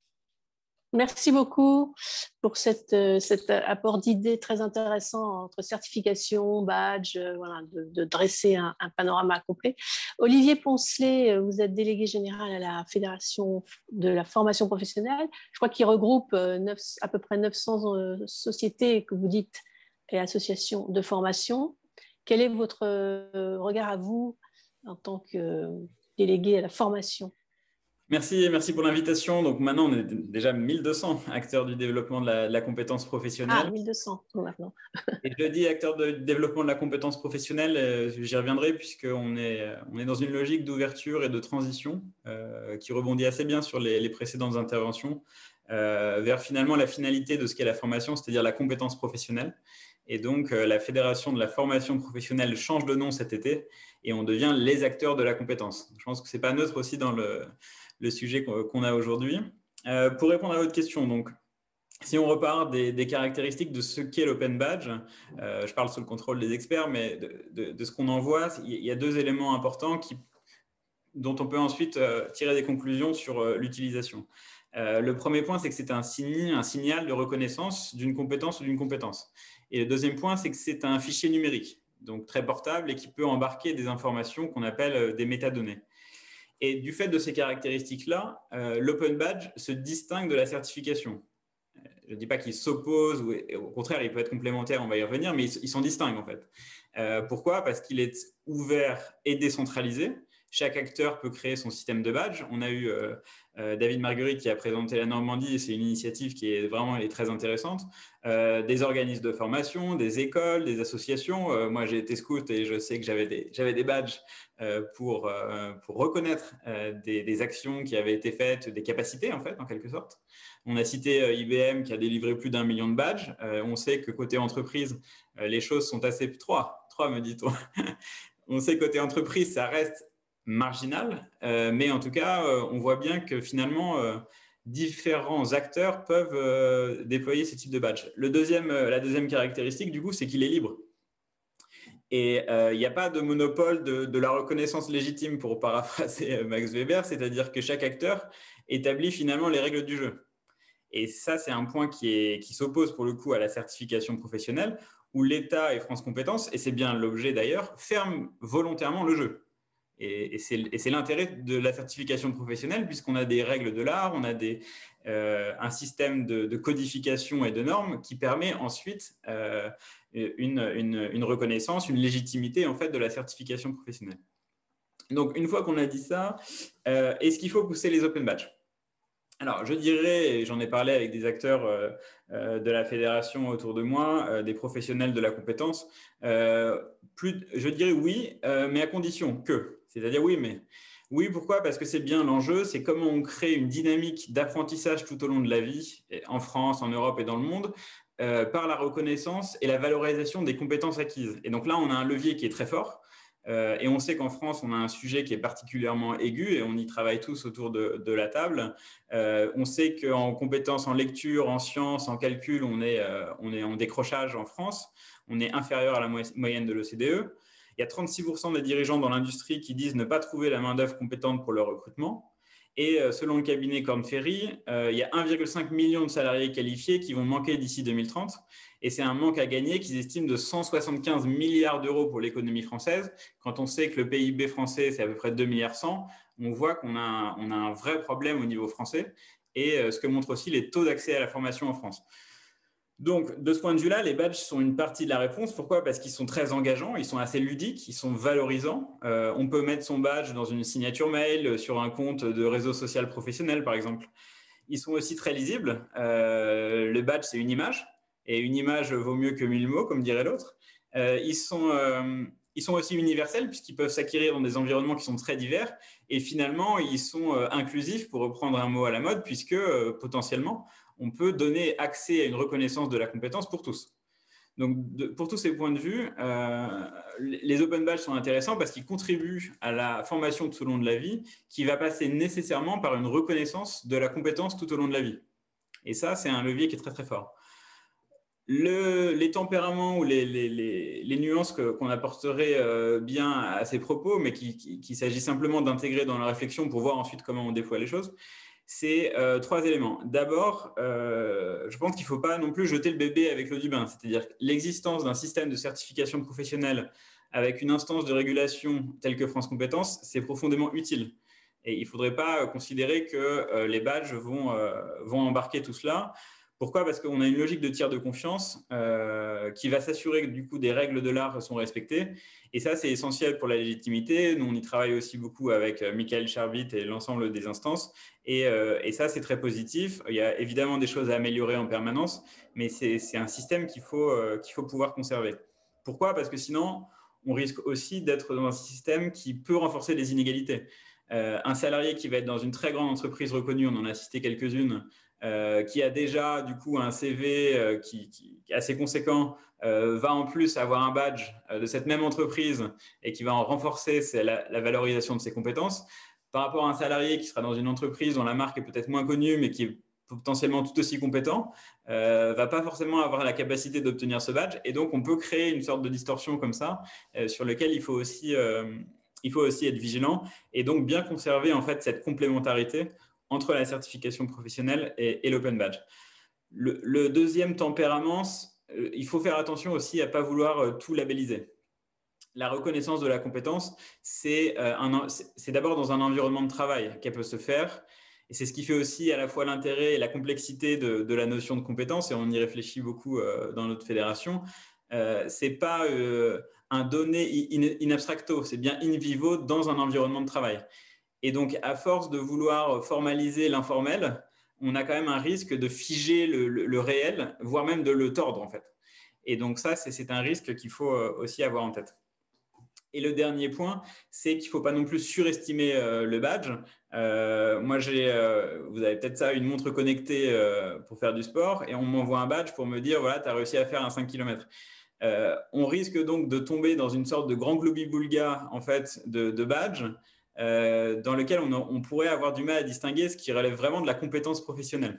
S1: Merci beaucoup pour cette, cet apport d'idées très intéressant entre certification, badge, voilà, de, de dresser un, un panorama complet. Olivier Poncelet, vous êtes délégué général à la Fédération de la formation professionnelle. Je crois qu'il regroupe neuf, à peu près neuf cents sociétés que vous dites et associations de formation. Quel est votre regard à vous en tant que délégué à la formation ?
S5: Merci, merci pour l'invitation. Donc maintenant, on est déjà mille deux cents acteurs du développement de la, de la compétence professionnelle.
S1: Ah, mille deux cents maintenant.
S5: Et je dis acteurs du développement de la compétence professionnelle, euh, j'y reviendrai puisqu'on est, on est dans une logique d'ouverture et de transition euh, qui rebondit assez bien sur les, les précédentes interventions euh, vers finalement la finalité de ce qu'est la formation, c'est-à-dire la compétence professionnelle. Et donc, euh, la Fédération de la formation professionnelle change de nom cet été et on devient les acteurs de la compétence. Je pense que ce n'est pas neutre aussi dans le... le sujet qu'on a aujourd'hui. Euh, pour répondre à votre question, donc, si on repart des, des caractéristiques de ce qu'est l'Open Badge, euh, je parle sous le contrôle des experts, mais de, de, de ce qu'on en voit, il y a deux éléments importants qui, dont on peut ensuite euh, tirer des conclusions sur euh, l'utilisation. Euh, le premier point, c'est que c'est un signe, un signal de reconnaissance d'une compétence ou d'une compétence. Et le deuxième point, c'est que c'est un fichier numérique, donc très portable et qui peut embarquer des informations qu'on appelle des métadonnées. Et du fait de ces caractéristiques-là, euh, l'Open Badge se distingue de la certification. Je ne dis pas qu'il s'oppose, ou au contraire, il peut être complémentaire, on va y revenir, mais ils s'en distinguent en fait. Euh, pourquoi ? Parce qu'il est ouvert et décentralisé. Chaque acteur peut créer son système de badge. On a eu euh, euh, David Marguerite qui a présenté la Normandie, et c'est une initiative qui est vraiment est très intéressante. Euh, des organismes de formation, des écoles, des associations. Euh, moi, j'ai été scout et je sais que j'avais des, j'avais des badges euh, pour, euh, pour reconnaître euh, des, des actions qui avaient été faites, des capacités en fait, en quelque sorte. On a cité euh, I B M qui a délivré plus d'un million de badges. Euh, on sait que côté entreprise, euh, les choses sont assez… Trois, trois me dit-on. On sait que côté entreprise, ça reste marginal, euh, mais en tout cas, euh, on voit bien que finalement, euh, différents acteurs peuvent euh, déployer ce type de badge. Le deuxième, euh, la deuxième caractéristique, du coup, c'est qu'il est libre. Et il euh, n'y a pas de monopole de, de la reconnaissance légitime, pour paraphraser Max Weber, c'est-à-dire que chaque acteur établit finalement les règles du jeu. Et ça, c'est un point qui, est, qui s'oppose pour le coup à la certification professionnelle, où l'État et France Compétences, et c'est bien l'objet d'ailleurs, ferment volontairement le jeu. Et, et c'est l'intérêt de la certification professionnelle, puisqu'on a des règles de l'art, on a des, euh, un système de, de codification et de normes qui permet ensuite euh, une, une, une reconnaissance, une légitimité en fait, de la certification professionnelle. Donc, une fois qu'on a dit ça, euh, est-ce qu'il faut pousser les open badges ? Alors, je dirais, et j'en ai parlé avec des acteurs euh, euh, de la fédération autour de moi, euh, des professionnels de la compétence, euh, plus, je dirais oui, euh, mais à condition que, c'est-à-dire oui, mais oui, pourquoi ? Parce que c'est bien l'enjeu, c'est comment on crée une dynamique d'apprentissage tout au long de la vie, en France, en Europe et dans le monde, euh, par la reconnaissance et la valorisation des compétences acquises. Et donc là, on a un levier qui est très fort. Euh, et on sait qu'en France, on a un sujet qui est particulièrement aigu et on y travaille tous autour de, de la table. Euh, on sait qu'en compétences en lecture, en sciences, en calcul, on est, euh, on est en décrochage en France. On est inférieur à la moyenne de l'O C D E. Il y a trente-six pour cent des dirigeants dans l'industrie qui disent ne pas trouver la main-d'œuvre compétente pour leur recrutement. Et selon le cabinet Korn Ferry, euh, il y a un virgule cinq million de salariés qualifiés qui vont manquer d'ici deux mille trente. Et c'est un manque à gagner qu'ils estiment de cent soixante-quinze milliards d'euros pour l'économie française. Quand on sait que le P I B français, c'est à peu près deux milliards cent, on voit qu'on a, un, on a un vrai problème au niveau français. Et euh, ce que montrent aussi les taux d'accès à la formation en France. Donc, de ce point de vue-là, les badges sont une partie de la réponse. Pourquoi? Parce qu'ils sont très engageants, ils sont assez ludiques, ils sont valorisants. Euh, on peut mettre son badge dans une signature mail, sur un compte de réseau social professionnel, par exemple. Ils sont aussi très lisibles. Euh, le badge, c'est une image, et une image vaut mieux que mille mots, comme dirait l'autre. Euh, ils sont, euh, ils sont aussi universels, puisqu'ils peuvent s'acquérir dans des environnements qui sont très divers. Et finalement, ils sont euh, inclusifs, pour reprendre un mot à la mode, puisque euh, potentiellement, on peut donner accès à une reconnaissance de la compétence pour tous. Donc, de, pour tous ces points de vue, euh, les open badges sont intéressants parce qu'ils contribuent à la formation tout au long de la vie, qui va passer nécessairement par une reconnaissance de la compétence tout au long de la vie. Et ça, c'est un levier qui est très, très fort. Le, les tempéraments ou les, les, les, les nuances que, qu'on apporterait euh, bien à ces propos, mais qu'il qui, qui s'agit simplement d'intégrer dans la réflexion pour voir ensuite comment on déploie les choses, c'est euh, trois éléments. D'abord, euh, je pense qu'il ne faut pas non plus jeter le bébé avec l'eau du bain. C'est-à-dire que l'existence d'un système de certification professionnelle avec une instance de régulation telle que France Compétences, c'est profondément utile. Et il ne faudrait pas considérer que euh, les badges vont, euh, vont embarquer tout cela. Pourquoi? Parce qu'on a une logique de tiers de confiance euh, qui va s'assurer que du coup des règles de l'art sont respectées. Et ça, c'est essentiel pour la légitimité. Nous, on y travaille aussi beaucoup avec Michael Charbit et l'ensemble des instances. Et, euh, et ça, c'est très positif. Il y a évidemment des choses à améliorer en permanence, mais c'est, c'est un système qu'il faut, euh, qu'il faut pouvoir conserver. Pourquoi? Parce que sinon, on risque aussi d'être dans un système qui peut renforcer les inégalités. Euh, un salarié qui va être dans une très grande entreprise reconnue, on en a cité quelques-unes, Euh, qui a déjà du coup un C V euh, qui, qui est assez conséquent, euh, va en plus avoir un badge euh, de cette même entreprise et qui va en renforcer la, la valorisation de ses compétences, par rapport à un salarié qui sera dans une entreprise dont la marque est peut-être moins connue, mais qui est potentiellement tout aussi compétent, euh, va pas forcément avoir la capacité d'obtenir ce badge. Et donc, on peut créer une sorte de distorsion comme ça, euh, sur lequel il faut aussi, euh, il faut aussi être vigilant et donc bien conserver en fait cette complémentarité entre la certification professionnelle et, et l'open badge. Le, le deuxième tempérament, euh, il faut faire attention aussi à ne pas vouloir euh, tout labelliser. La reconnaissance de la compétence, c'est, euh, un, c'est d'abord dans un environnement de travail qu'elle peut se faire. Et c'est ce qui fait aussi à la fois l'intérêt et la complexité de, de la notion de compétence, et on y réfléchit beaucoup euh, dans notre fédération. Euh, ce n'est pas euh, un donné in, in abstracto, c'est bien in vivo dans un environnement de travail. Et donc, à force de vouloir formaliser l'informel, on a quand même un risque de figer le, le, le réel, voire même de le tordre, en fait. Et donc, ça, c'est, c'est un risque qu'il faut aussi avoir en tête. Et le dernier point, c'est qu'il ne faut pas non plus surestimer euh, le badge. Euh, moi, j'ai, euh, vous avez peut-être ça, une montre connectée euh, pour faire du sport, et on m'envoie un badge pour me dire, voilà, tu as réussi à faire un cinq kilomètres. Euh, on risque donc de tomber dans une sorte de grand globi-boulga, en fait, de, de badge, Euh, dans lequel on, on pourrait avoir du mal à distinguer ce qui relève vraiment de la compétence professionnelle.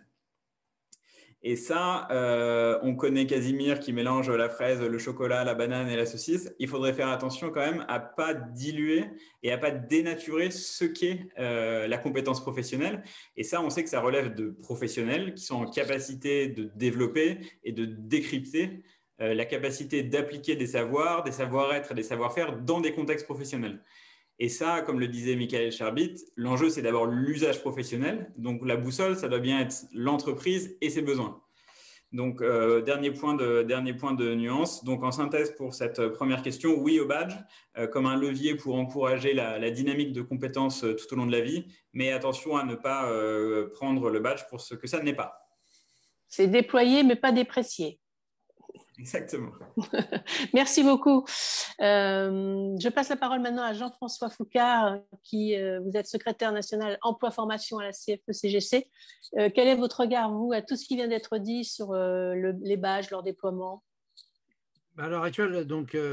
S5: Et ça, euh, on connaît Casimir qui mélange la fraise, le chocolat, la banane et la saucisse. Il faudrait faire attention quand même à ne pas diluer et à ne pas dénaturer ce qu'est euh, la compétence professionnelle. Et ça, on sait que ça relève de professionnels qui sont en capacité de développer et de décrypter euh, la capacité d'appliquer des savoirs, des savoir-être et des savoir-faire dans des contextes professionnels. Et ça, comme le disait Michael Charbit, l'enjeu, c'est d'abord l'usage professionnel. Donc, la boussole, ça doit bien être l'entreprise et ses besoins. Donc, euh, dernier point de, dernier point de nuance. Donc, en synthèse pour cette première question, oui au badge, euh, comme un levier pour encourager la, la dynamique de compétences tout au long de la vie. Mais attention à ne pas euh, prendre le badge pour ce que ça n'est pas.
S1: C'est déployer, mais pas déprécier.
S5: Exactement.
S1: Merci beaucoup. Euh, je passe la parole maintenant à Jean-François Foucard, qui euh, vous êtes secrétaire national emploi formation à la C F E C G C. Euh, quel est votre regard, vous, à tout ce qui vient d'être dit sur euh, le, les badges, leur déploiement?
S6: À l'heure actuelle, donc, euh,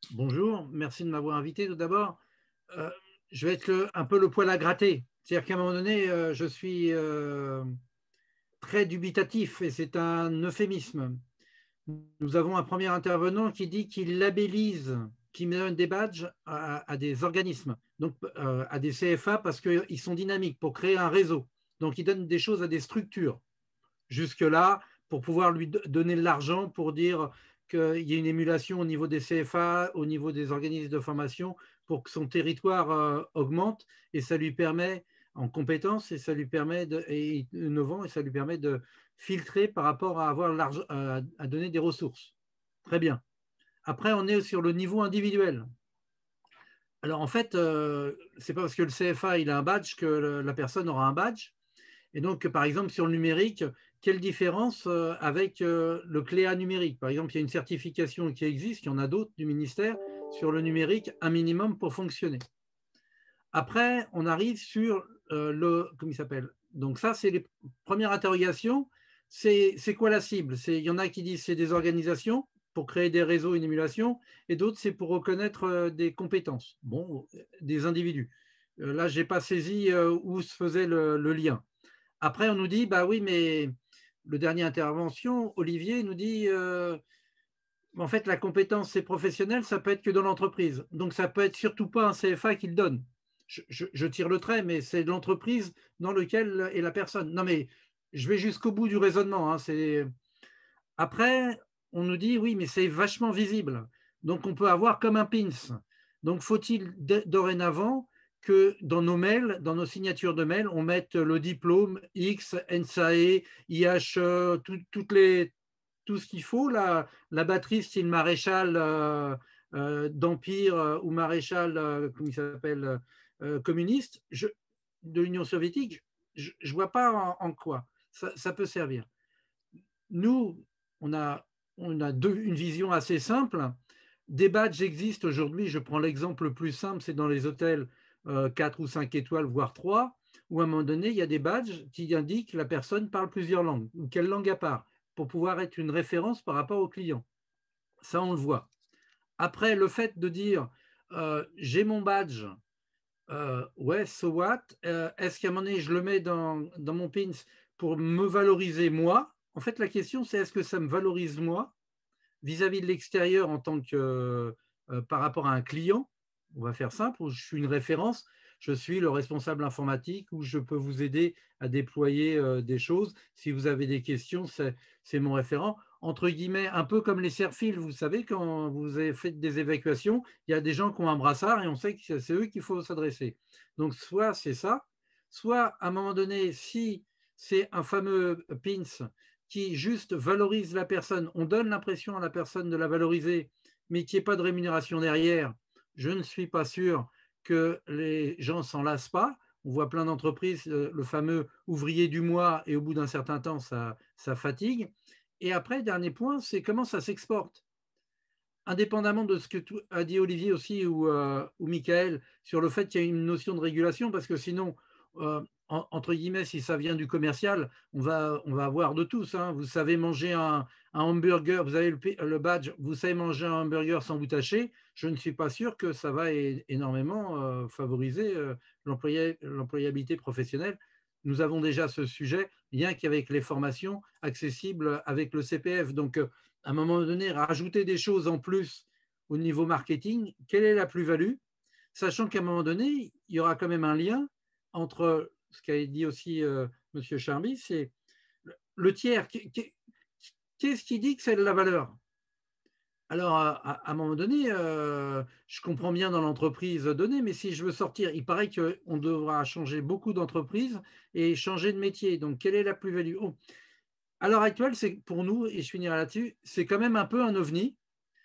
S6: Bonjour, merci de m'avoir invité. Tout d'abord, euh, je vais être le, un peu le poil à gratter. C'est-à-dire qu'à un moment donné, euh, je suis euh, très dubitatif et c'est un euphémisme. Nous avons un premier intervenant qui dit qu'il labellise, qui donne des badges à, à des organismes, donc euh, à des C F A parce qu'ils sont dynamiques pour créer un réseau. Donc, ils donnent des choses à des structures. Jusque-là, pour pouvoir lui donner de l'argent pour dire qu'il y a une émulation au niveau des C F A, au niveau des organismes de formation, pour que son territoire euh, augmente et ça lui permet en compétences et ça lui permet de, et innovant et ça lui permet de filtrer par rapport à avoir l'argent, à, à donner des ressources. Très bien. Après, on est sur le niveau individuel. Alors en fait, euh, c'est pas parce que le C F A il a un badge que le, la personne aura un badge. Et donc, par exemple, sur le numérique, quelle différence avec le C L E A numérique? Par exemple, il y a une certification qui existe, il y en a d'autres du ministère, sur le numérique, un minimum pour fonctionner. Après, on arrive sur euh, le… Comment il s'appelle? Donc ça, c'est les premières interrogations. C'est quoi la cible? Il y en a qui disent c'est des organisations pour créer des réseaux, une émulation, et d'autres, c'est pour reconnaître des compétences, bon, des individus. Là, je n'ai pas saisi où se faisait le, le lien. Après, on nous dit, bah oui, mais le dernier intervention, Olivier nous dit, euh, en fait, la compétence, c'est professionnel, ça peut être que dans l'entreprise. Donc, ça peut être surtout pas un C F A qui le donne. Je, je, je tire le trait, mais c'est l'entreprise dans laquelle est la personne. Non, mais je vais jusqu'au bout du raisonnement. Hein, après, on nous dit, oui, mais c'est vachement visible. Donc, on peut avoir comme un pins. Donc, faut-il dorénavant que dans nos mails, dans nos signatures de mails, on mette le diplôme X, N S A E, I H E, tout, toutes les, tout ce qu'il faut, la, la batterie style maréchal euh, euh, d'Empire euh, ou maréchal, euh, comment il s'appelle, euh, communiste je, de l'Union soviétique, je ne vois pas en, en quoi ça, ça peut servir. Nous, on a, on a deux, une vision assez simple. Des badges existent aujourd'hui. Je prends l'exemple le plus simple, c'est dans les hôtels euh, quatre ou cinq étoiles, voire trois, où à un moment donné, il y a des badges qui indiquent que la personne parle plusieurs langues, ou quelle langue à part, pour pouvoir être une référence par rapport au client. Ça, on le voit. Après, le fait de dire euh, j'ai mon badge, euh, ouais, so what, euh, est-ce qu'à un moment donné, je le mets dans, dans mon pins pour me valoriser moi? En fait, la question, c'est est-ce que ça me valorise moi vis-à-vis de l'extérieur en tant que euh, par rapport à un client? On va faire simple, où je suis une référence, je suis le responsable informatique, où je peux vous aider à déployer euh, des choses. Si vous avez des questions, c'est mon référent. Entre guillemets, un peu comme les serre-fils, vous savez, quand vous avez fait des évacuations, il y a des gens qui ont un brassard et on sait que c'est eux qu'il faut s'adresser. Donc, soit c'est ça, soit à un moment donné, si c'est un fameux pins qui juste valorise la personne, on donne l'impression à la personne de la valoriser, mais qu'il n'y ait pas de rémunération derrière, je ne suis pas sûr que les gens s'en lassent pas. On voit plein d'entreprises, le fameux ouvrier du mois, et au bout d'un certain temps, ça, ça fatigue. Et après, dernier point, c'est comment ça s'exporte. Indépendamment de ce que a dit Olivier aussi ou, euh, ou Michael sur le fait qu'il y a une notion de régulation, parce que sinon, euh, en, entre guillemets, si ça vient du commercial, on va, on va avoir de tous. Hein. Vous savez manger un, un hamburger, vous avez le, le badge, vous savez manger un hamburger sans vous tâcher, je ne suis pas sûr que ça va é énormément euh, favoriser euh, l'employabilité professionnelle. Nous avons déjà ce sujet, bien qu'avec les formations accessibles avec le C P F. Donc, à un moment donné, rajouter des choses en plus au niveau marketing, quelle est la plus-value? Sachant qu'à un moment donné, il y aura quand même un lien entre ce qu'a dit aussi euh, M. Charby, c'est le tiers. Qu'est-ce qui dit que c'est de la valeur? Alors, à, à un moment donné, euh, je comprends bien dans l'entreprise donnée, mais si je veux sortir, il paraît qu'on devra changer beaucoup d'entreprises et changer de métier. Donc, quelle est la plus-value? oh. À l'heure actuelle, c'est pour nous, et je finirai là-dessus, c'est quand même un peu un ovni.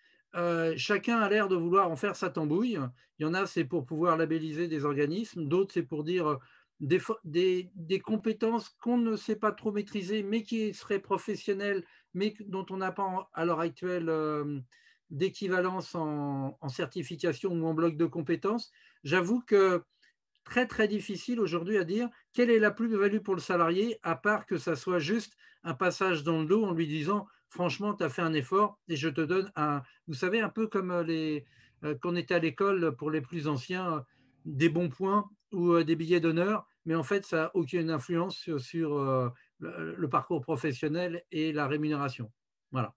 S6: Euh, chacun a l'air de vouloir en faire sa tambouille. Il y en a, c'est pour pouvoir labelliser des organismes. D'autres, c'est pour dire des, des, des compétences qu'on ne sait pas trop maîtriser, mais qui seraient professionnelles, mais dont on n'a pas à l'heure actuelle euh, d'équivalence en, en certification ou en bloc de compétences. J'avoue que très, très difficile aujourd'hui à dire quelle est la plus-value pour le salarié, à part que ça soit juste un passage dans le dos en lui disant « franchement, tu as fait un effort et je te donne un… » Vous savez, un peu comme les, euh, qu'on était à l'école, pour les plus anciens, des bons points ou euh, des billets d'honneur, mais en fait, ça n'a aucune influence sur, sur euh, le, le parcours professionnel et la rémunération. Voilà.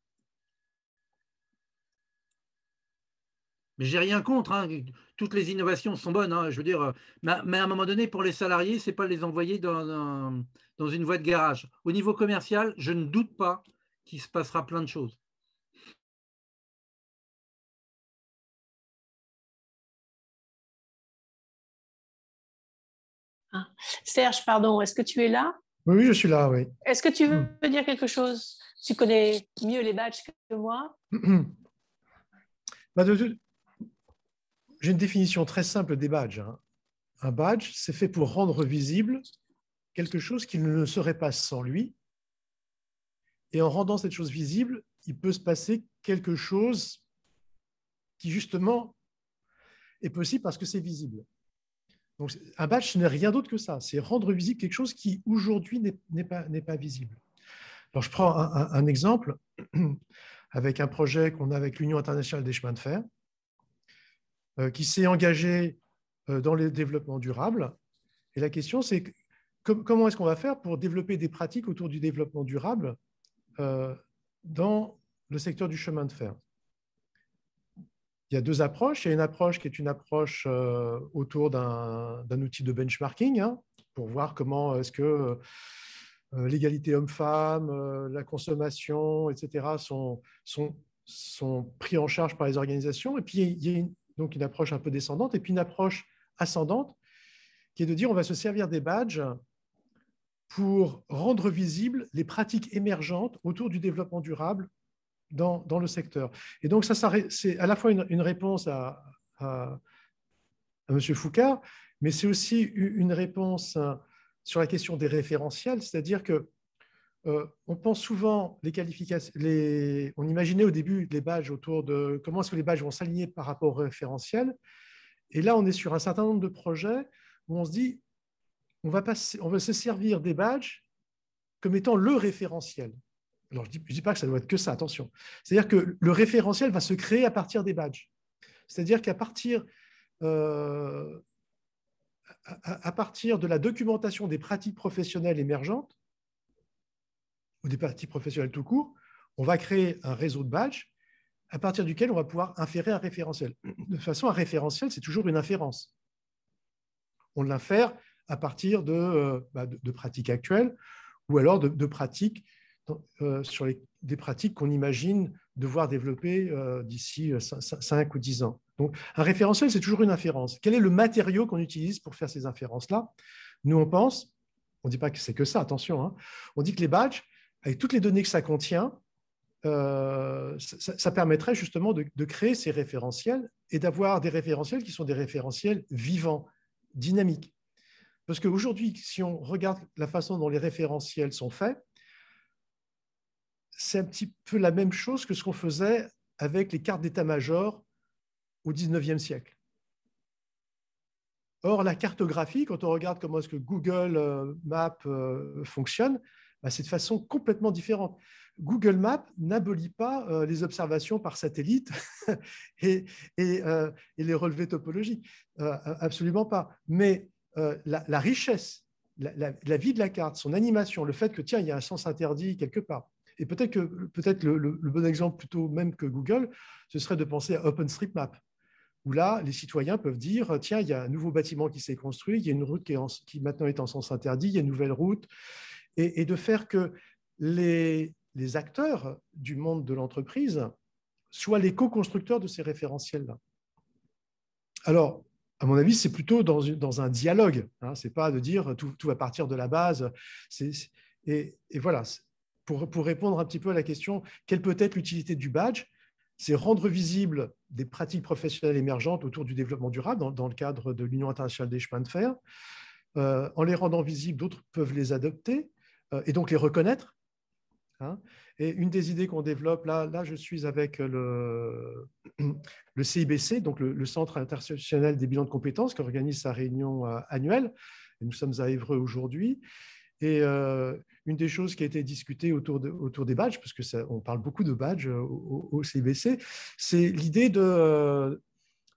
S6: Mais j'ai rien contre, hein. Toutes les innovations sont bonnes, hein. Je veux dire, mais à un moment donné, pour les salariés, c'est pas les envoyer dans, un, dans une voie de garage. Au niveau commercial, je ne doute pas qu'il se passera plein de choses.
S1: Ah. Serge, pardon, est-ce que tu es là?
S2: Oui, oui, je suis là, oui.
S1: Est-ce que tu veux dire quelque chose? Tu connais mieux les badges que moi.
S2: Bah, de, de, j'ai une définition très simple des badges. Hein. Un badge, c'est fait pour rendre visible quelque chose qui ne serait pas sans lui. Et en rendant cette chose visible, il peut se passer quelque chose qui, justement, est possible parce que c'est visible. Donc, un badge, ce n'est rien d'autre que ça. C'est rendre visible quelque chose qui, aujourd'hui, n'est pas, n'est pas visible. Alors, je prends un, un, un exemple avec un projet qu'on a avec l'Union internationale des chemins de fer, euh, qui s'est engagé euh, dans le développement durable. Et la question, c'est com comment est-ce qu'on va faire pour développer des pratiques autour du développement durable euh, dans le secteur du chemin de fer. Il y a deux approches. Il y a une approche qui est une approche euh, autour d'un outil de benchmarking, hein, pour voir comment est-ce que euh, l'égalité homme-femme, euh, la consommation, et cetera sont, sont, sont pris en charge par les organisations. Et puis, il y a une, donc une approche un peu descendante et puis une approche ascendante qui est de dire on va se servir des badges pour rendre visibles les pratiques émergentes autour du développement durable Dans, dans le secteur. Et donc, ça, ça c'est à la fois une, une réponse à, à, à M. Foucault, mais c'est aussi une réponse sur la question des référentiels, c'est-à-dire que euh, on pense souvent les qualifications, les, on imaginait au début les badges autour de comment est-ce que les badges vont s'aligner par rapport aux référentiels. Et là, on est sur un certain nombre de projets où on se dit, on va, passer, on va se servir des badges comme étant le référentiel. Alors, je ne dis, dis pas que ça doit être que ça, attention. C'est-à-dire que le référentiel va se créer à partir des badges. C'est-à-dire qu'à partir, euh, à, à partir de la documentation des pratiques professionnelles émergentes, ou des pratiques professionnelles tout court, on va créer un réseau de badges à partir duquel on va pouvoir inférer un référentiel. De toute façon, un référentiel, c'est toujours une inférence. On l'infère à partir de, euh, bah, de, de pratiques actuelles ou alors de, de pratiques Euh, sur les, des pratiques qu'on imagine devoir développer euh, d'ici cinq ou dix ans. Donc, un référentiel, c'est toujours une inférence. Quel est le matériau qu'on utilise pour faire ces inférences-là? Nous, on pense, on ne dit pas que c'est que ça, attention, hein, on dit que les badges, avec toutes les données que ça contient, euh, ça, ça permettrait justement de, de créer ces référentiels et d'avoir des référentiels qui sont des référentiels vivants, dynamiques. Parce qu'aujourd'hui, si on regarde la façon dont les référentiels sont faits, c'est un petit peu la même chose que ce qu'on faisait avec les cartes d'état-major au dix-neuvième siècle. Or, la cartographie, quand on regarde comment est-ce que Google Maps fonctionne, bah, c'est de façon complètement différente. Google Maps n'abolit pas euh, les observations par satellite et, et, euh, et les relevés topologiques. Euh, absolument pas. Mais euh, la, la richesse, la, la, la vie de la carte, son animation, le fait que, tiens, il y a un sens interdit quelque part. Et peut-être que peut-être le, le, le bon exemple, plutôt même que Google, ce serait de penser à OpenStreetMap, où là, les citoyens peuvent dire, tiens, il y a un nouveau bâtiment qui s'est construit, il y a une route qui, est en, qui maintenant est en sens interdit, il y a une nouvelle route, et, et de faire que les, les acteurs du monde de l'entreprise soient les co-constructeurs de ces référentiels-là. Alors, à mon avis, c'est plutôt dans, une, dans un dialogue, hein, ce n'est pas de dire tout, tout va partir de la base, c'est, et, et voilà. Pour, pour répondre un petit peu à la question, quelle peut être l'utilité du badge? C'est rendre visible des pratiques professionnelles émergentes autour du développement durable dans, dans le cadre de l'Union internationale des chemins de fer. Euh, en les rendant visibles, d'autres peuvent les adopter euh, et donc les reconnaître. Hein. Et une des idées qu'on développe, là, là, je suis avec le, le C I B C, donc le, le Centre international des bilans de compétences, qui organise sa réunion euh, annuelle. Et nous sommes à Évreux aujourd'hui. Et euh, une des choses qui a été discutée autour, de, autour des badges, parce qu'on parle beaucoup de badges au, au C I B C, c'est l'idée de,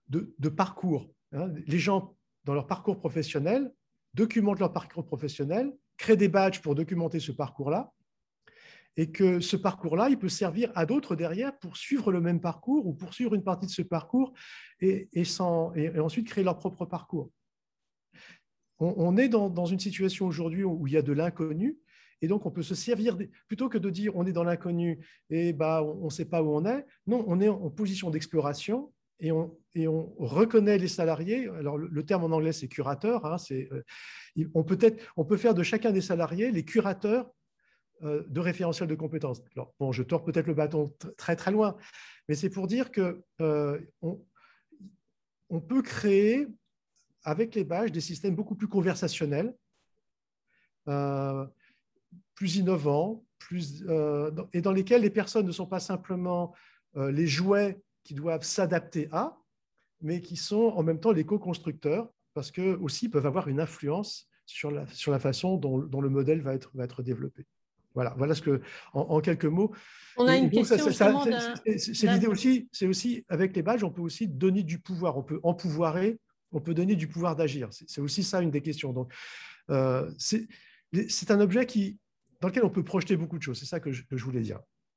S2: de, de parcours. Hein. Les gens, dans leur parcours professionnel, documentent leur parcours professionnel, créent des badges pour documenter ce parcours-là, et que ce parcours-là, il peut servir à d'autres derrière pour suivre le même parcours ou poursuivre une partie de ce parcours et, et, sans, et, et ensuite créer leur propre parcours. On, on est dans, dans une situation aujourd'hui où il y a de l'inconnu, et donc on peut se servir, des, plutôt que de dire on est dans l'inconnu et bah, on ne sait pas où on est, non, on est en position d'exploration et on, et on reconnaît les salariés. Alors le, le terme en anglais c'est curateur, hein, c'est, euh, on, peut être, on peut faire de chacun des salariés les curateurs de référentiel de compétences. Alors, bon, je tords peut-être le bâton très très loin, mais c'est pour dire que euh, on, on peut créer avec les badges des systèmes beaucoup plus conversationnels, euh, plus innovants, plus, euh, et dans lesquels les personnes ne sont pas simplement euh, les jouets qui doivent s'adapter à, mais qui sont en même temps les co-constructeurs, parce qu'eux aussi peuvent avoir une influence sur la, sur la façon dont, dont le modèle va être, va être développé. Voilà, voilà ce que, en, en quelques mots.
S1: On a et, une et donc, question ça, ça,
S2: c'est l'idée aussi, c'est aussi, avec les badges, on peut aussi donner du pouvoir, on peut empouvoirer, on peut donner du pouvoir d'agir. C'est aussi ça une des questions. Donc, euh, c'est un objet qui, dans lequel on peut projeter beaucoup de choses. C'est ça que je, que je voulais dire.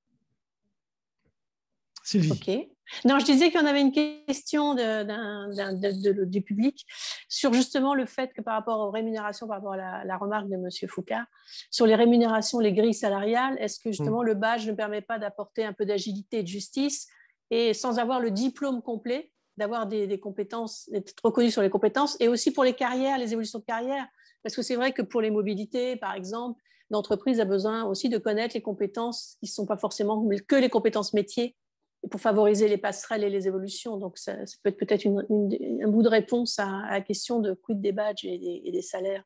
S2: Sylvie.
S1: Ok. Non, je disais qu'on avait une question de, de, de, de, du public sur justement le fait que par rapport aux rémunérations, par rapport à la, la remarque de M. Foucault, sur les rémunérations, les grilles salariales, est-ce que justement mmh. le badge ne permet pas d'apporter un peu d'agilité et de justice et sans avoir le diplôme complet, d'avoir des, des compétences, d'être reconnu sur les compétences et aussi pour les carrières, les évolutions de carrière? Parce que c'est vrai que pour les mobilités, par exemple, l'entreprise a besoin aussi de connaître les compétences qui ne sont pas forcément que les compétences métiers, pour favoriser les passerelles et les évolutions. Donc, ça, ça peut être peut-être une, une, un bout de réponse à, à la question de quid des badges et des, et des salaires.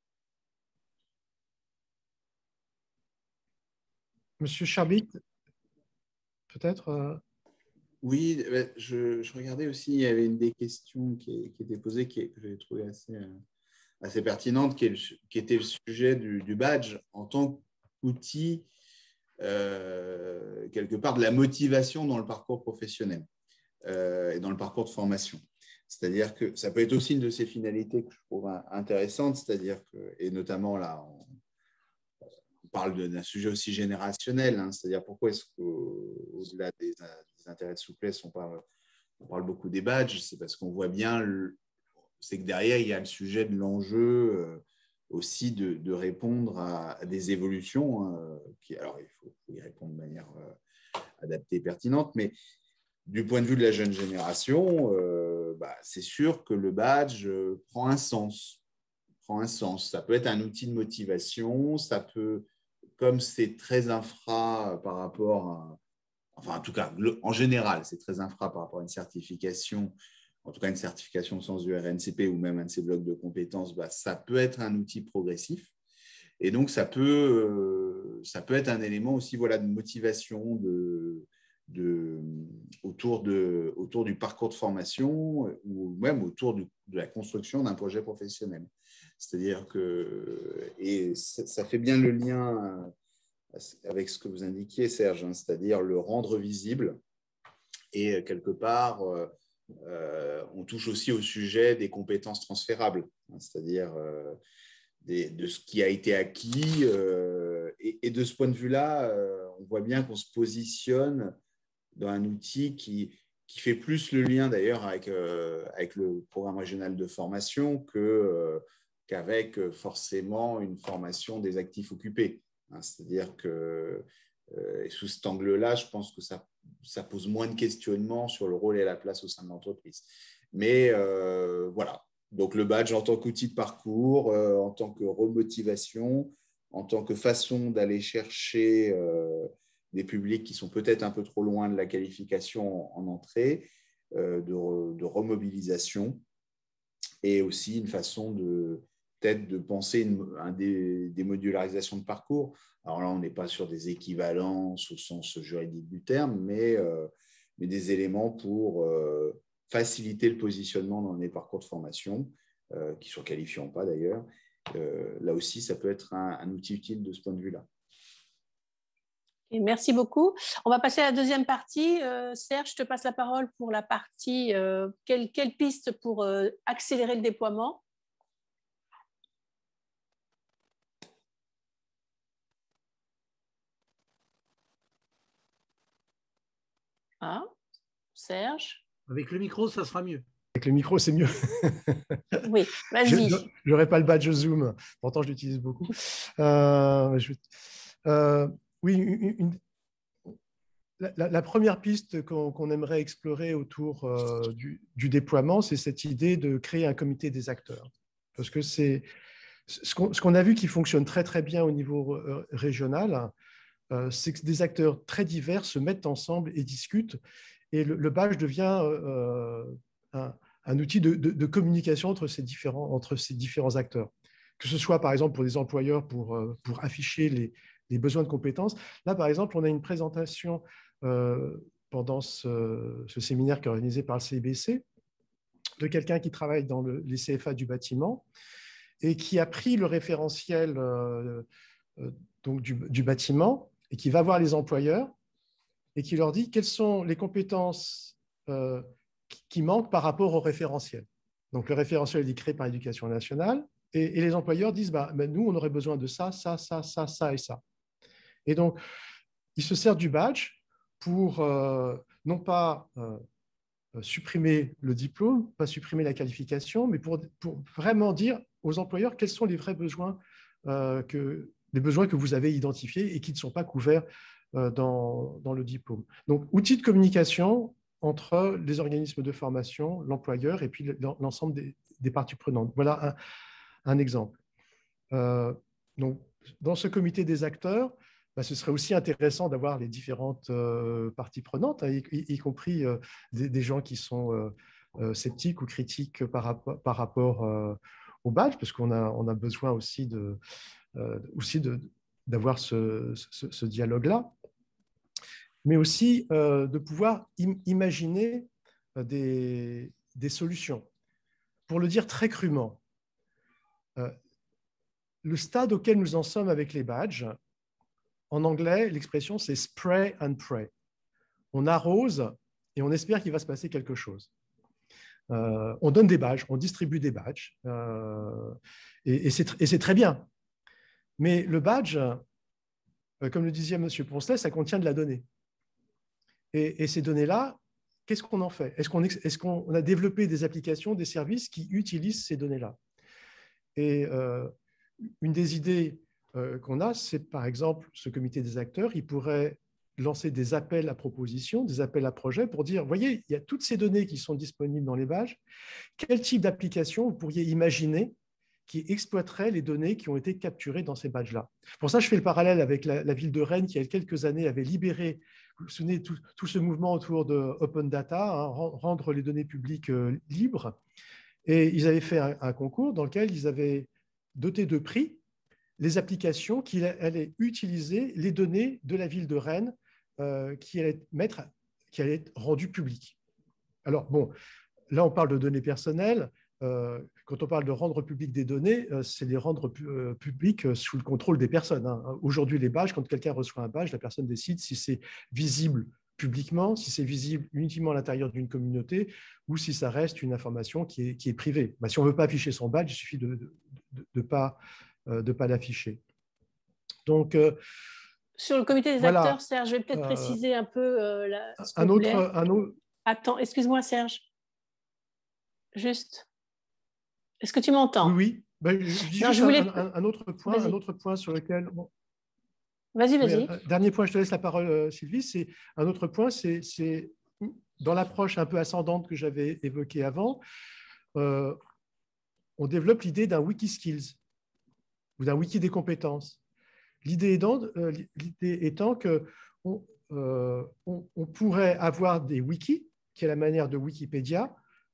S2: Monsieur Charbit, peut-être euh...
S4: Oui, je, je regardais aussi, il y avait une des questions qui, qui était posée, qui, que j'avais trouvé assez, assez pertinente, qui, est le, qui était le sujet du, du badge en tant qu'outil Euh, quelque part de la motivation dans le parcours professionnel euh, et dans le parcours de formation. C'est-à-dire que ça peut être aussi une de ces finalités que je trouve intéressante, c'est-à-dire que, et notamment là, on, on parle d'un sujet aussi générationnel, hein, c'est-à-dire pourquoi est-ce qu'au-delà des, des intérêts de souplesse, on parle, on parle beaucoup des badges, c'est parce qu'on voit bien, c'est que derrière, il y a le sujet de l'enjeu euh, aussi de, de répondre à, à des évolutions. Euh, qui, alors, il faut, faut y répondre de manière euh, adaptée et pertinente, mais du point de vue de la jeune génération, euh, bah, c'est sûr que le badge euh, prend un sens. Prend un sens. Ça peut être un outil de motivation, ça peut, comme c'est très infra par rapport à, enfin en tout cas, en général, c'est très infra par rapport à une certification, en tout cas une certification au sens du R N C P ou même un de ces blocs de compétences, bah, ça peut être un outil progressif. Et donc, ça peut, euh, ça peut être un élément aussi voilà, de motivation de, de, autour, de, autour du parcours de formation ou même autour du, de la construction d'un projet professionnel. C'est-à-dire que, et ça, ça fait bien le lien avec ce que vous indiquiez, Serge, hein, c'est-à-dire le rendre visible et quelque part, euh, Euh, on touche aussi au sujet des compétences transférables, hein, c'est-à-dire euh, des, de ce qui a été acquis. Euh, et, et de ce point de vue-là, euh, on voit bien qu'on se positionne dans un outil qui, qui fait plus le lien d'ailleurs avec, euh, avec le programme régional de formation que, euh, qu'avec forcément une formation des actifs occupés. Hein, c'est-à-dire que euh, et sous cet angle-là, je pense que ça ça pose moins de questionnements sur le rôle et la place au sein de l'entreprise. Mais euh, voilà, donc le badge en tant qu'outil de parcours, euh, en tant que remotivation, en tant que façon d'aller chercher euh, des publics qui sont peut-être un peu trop loin de la qualification en, en entrée, euh, de, re, de remobilisation, et aussi une façon de peut-être de penser une, un des, des modularisations de parcours. Alors là, on n'est pas sur des équivalences au sens juridique du terme, mais, euh, mais des éléments pour euh, faciliter le positionnement dans les parcours de formation, euh, qui sont qualifiants ou pas d'ailleurs. Euh, là aussi, ça peut être un, un outil utile de ce point de vue-là.
S1: Et merci beaucoup. On va passer à la deuxième partie. Euh, Serge, je te passe la parole pour la partie euh, quelle, quelle piste pour euh, accélérer le déploiement? Ah, Serge?
S6: Avec le micro, ça sera mieux.
S2: Avec le micro, c'est mieux.
S1: Oui, vas-y.
S2: Je n'aurais pas le badge Zoom, pourtant je l'utilise beaucoup. Euh, je, euh, oui, une, une, la, la première piste qu'on qu'on aimerait explorer autour euh, du, du déploiement, c'est cette idée de créer un comité des acteurs. Parce que c'est ce qu'on ce qu'on a vu qui fonctionne très très bien au niveau euh, régional, euh, c'est que des acteurs très divers se mettent ensemble et discutent. Et le, le badge devient euh, un, un outil de, de, de communication entre ces, différents, entre ces différents acteurs. Que ce soit, par exemple, pour des employeurs, pour, pour afficher les, les besoins de compétences. Là, par exemple, on a une présentation euh, pendant ce, ce séminaire qui est organisé par le C B C de quelqu'un qui travaille dans le, les C F A du bâtiment et qui a pris le référentiel euh, euh, donc du, du bâtiment et qui va voir les employeurs et qui leur dit quelles sont les compétences euh, qui manquent par rapport au référentiel. Donc, le référentiel est créé par l'Éducation nationale et, et les employeurs disent bah, ben, nous, on aurait besoin de ça, ça, ça, ça, ça et ça. Et donc, ils se servent du badge pour euh, non pas euh, supprimer le diplôme, pas supprimer la qualification, mais pour, pour vraiment dire aux employeurs quels sont les vrais besoins, euh, que, les besoins que vous avez identifiés et qui ne sont pas couverts euh, dans, dans le diplôme. Donc, outil de communication entre les organismes de formation, l'employeur et puis l'ensemble des, des parties prenantes. Voilà un, un exemple. Euh, donc, dans ce comité des acteurs, bah, ce serait aussi intéressant d'avoir les différentes euh, parties prenantes, hein, y, y, y compris euh, des, des gens qui sont euh, euh, sceptiques ou critiques par, rapport, par rapport euh, au badge, parce qu'on a, on a besoin aussi de, euh, aussi de, d'avoir ce, ce, ce dialogue-là, mais aussi euh, de pouvoir im imaginer des, des solutions. Pour le dire très crûment, euh, le stade auquel nous en sommes avec les badges, en anglais, l'expression c'est spray and pray. On arrose et on espère qu'il va se passer quelque chose. Euh, on donne des badges, on distribue des badges, euh, et, et c'est très bien. Mais le badge, euh, comme le disait M. Poncelet, ça contient de la donnée. Et, et ces données-là, qu'est-ce qu'on en fait? Est-ce qu'on est qu'on a développé des applications, des services qui utilisent ces données-là? Et euh, une des idées euh, qu'on a, c'est par exemple ce comité des acteurs, il pourrait lancer des appels à propositions, des appels à projets pour dire, voyez, il y a toutes ces données qui sont disponibles dans les badges, quel type d'application vous pourriez imaginer qui exploiterait les données qui ont été capturées dans ces badges-là? Pour ça, je fais le parallèle avec la, la ville de Rennes qui, il y a quelques années, avait libéré, vous vous souvenez, tout, tout ce mouvement autour de Open Data, hein, rendre les données publiques euh, libres. Et ils avaient fait un, un concours dans lequel ils avaient doté de prix les applications qui allaient utiliser les données de la ville de Rennes euh, qui, allaient mettre, qui allaient être rendues publiques. Alors, bon, là, on parle de données personnelles. Euh, quand on parle de rendre public des données, euh, c'est les rendre pu euh, publiques sous le contrôle des personnes. Hein. Aujourd'hui, les badges, quand quelqu'un reçoit un badge, la personne décide si c'est visible publiquement, si c'est visible uniquement à l'intérieur d'une communauté ou si ça reste une information qui est, qui est privée. Ben, si on ne veut pas afficher son badge, il suffit de ne de, de, de pas, euh, de pas l'afficher. Donc, euh,
S1: sur le comité des
S2: voilà.
S1: acteurs, Serge, je vais peut-être euh, préciser un peu euh, la, ce
S2: un, autre, un autre.
S1: Attends, excuse-moi, Serge. Juste. Est-ce que tu m'entends?
S2: Oui, oui. Ben, je dis
S1: non,
S2: juste
S1: je voulais...
S2: un, un, un, autre point, un autre point sur lequel... Bon.
S1: Vas-y, vas-y.
S2: Dernier point, je te laisse la parole, Sylvie. C'est un autre point, c'est dans l'approche un peu ascendante que j'avais évoquée avant, euh, on développe l'idée d'un Wikiskills ou d'un wiki des compétences. L'idée étant, euh, étant qu'on euh, on, on pourrait avoir des wikis, qui à la manière de Wikipédia,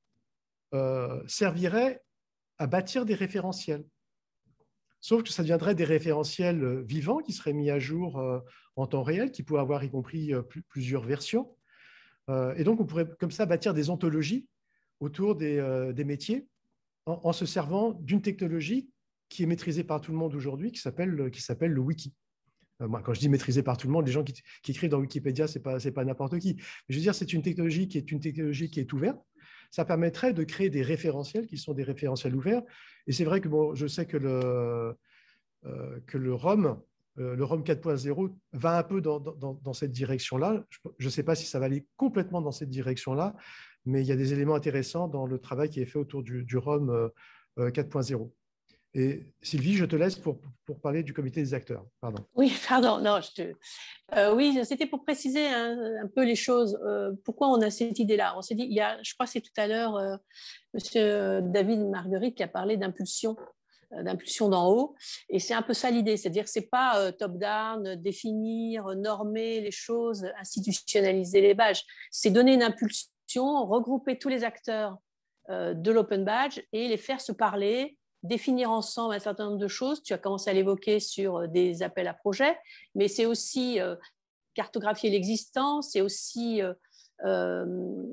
S2: euh, serviraient à bâtir des référentiels. Sauf que ça deviendrait des référentiels vivants qui seraient mis à jour euh, en temps réel, qui pourraient avoir y compris euh, plus, plusieurs versions. Euh, et donc, on pourrait comme ça bâtir des ontologies autour des, euh, des métiers en, en se servant d'une technologie qui est maîtrisée par tout le monde aujourd'hui, qui s'appelle qui s'appelle le wiki. Moi, quand je dis maîtrisé par tout le monde, les gens qui, qui écrivent dans Wikipédia, ce n'est pas, c'est pas n'importe qui. Mais je veux dire, c'est une technologie qui est une technologie qui est ouverte. Ça permettrait de créer des référentiels qui sont des référentiels ouverts. Et c'est vrai que bon, je sais que le, euh, que le ROM, euh, le ROM quatre point zéro va un peu dans, dans, dans cette direction-là. Je ne sais pas si ça va aller complètement dans cette direction-là, mais il y a des éléments intéressants dans le travail qui est fait autour du, du ROM euh, quatre point zéro. Et Sylvie, je te laisse pour, pour parler du comité des acteurs. Pardon.
S1: Oui, pardon. Non, je te... euh, oui, c'était pour préciser un, un peu les choses. Euh, pourquoi on a cette idée-là? On s'est dit, il y a, je crois que c'est tout à l'heure euh, Monsieur David Marguerite qui a parlé d'impulsion, euh, d'impulsion d'en haut. Et c'est un peu ça l'idée, c'est-à-dire que ce n'est pas euh, top-down, définir, normer les choses, institutionnaliser les badges. C'est donner une impulsion, regrouper tous les acteurs euh, de l'Open Badge et les faire se parler, définir ensemble un certain nombre de choses. Tu as commencé à l'évoquer sur des appels à projets, mais c'est aussi euh, cartographier l'existant, c'est aussi euh, euh,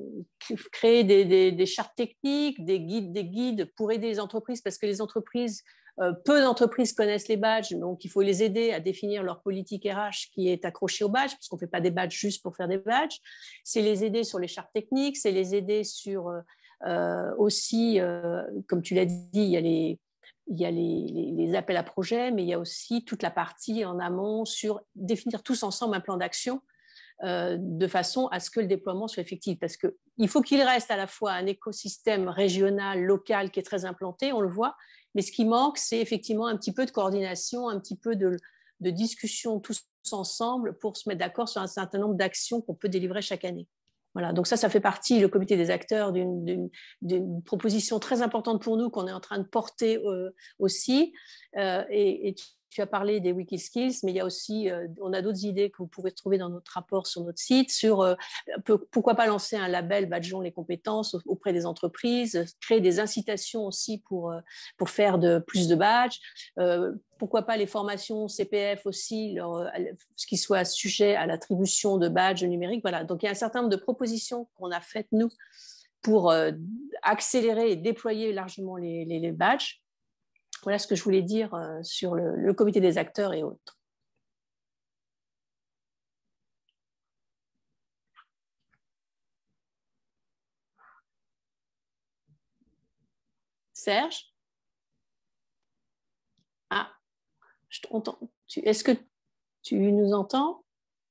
S1: créer des, des, des chartes techniques, des guides, des guides pour aider les entreprises, parce que les entreprises, euh, peu d'entreprises connaissent les badges, donc il faut les aider à définir leur politique R H qui est accrochée aux badges, parce qu'on ne fait pas des badges juste pour faire des badges. C'est les aider sur les chartes techniques, c'est les aider sur... Euh, Euh, aussi, euh, comme tu l'as dit, il y a, les, il y a les, les, les appels à projets, mais il y a aussi toute la partie en amont sur définir tous ensemble un plan d'action euh, de façon à ce que le déploiement soit effectif. Parce qu'il faut qu'il reste à la fois un écosystème régional, local qui est très implanté, on le voit, mais ce qui manque, c'est effectivement un petit peu de coordination, un petit peu de, de discussion tous ensemble pour se mettre d'accord sur un certain nombre d'actions qu'on peut délivrer chaque année. Voilà, donc ça, ça fait partie, le comité des acteurs, d'une, d'une, d'une proposition très importante pour nous qu'on est en train de porter euh, aussi. Euh, et, et tu, tu as parlé des Wikiskills, mais il y a aussi, euh, on a d'autres idées que vous pouvez trouver dans notre rapport sur notre site sur euh, pourquoi pas lancer un label badgeons les compétences auprès des entreprises, créer des incitations aussi pour, pour faire de, plus de badges. Euh, Pourquoi pas les formations C P F aussi, leur, ce qui soit sujet à l'attribution de badges numériques. Voilà. Donc, il y a un certain nombre de propositions qu'on a faites, nous, pour euh, accélérer et déployer largement les, les, les badges. Voilà ce que je voulais dire euh, sur le, le comité des acteurs et autres. Serge? Ah. Je t'entends. Est-ce que tu nous entends?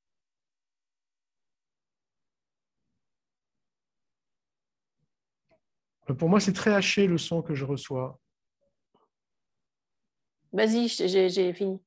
S2: Pour moi, c'est très haché le son que je reçois.
S1: Vas-y, j'ai, j'ai fini.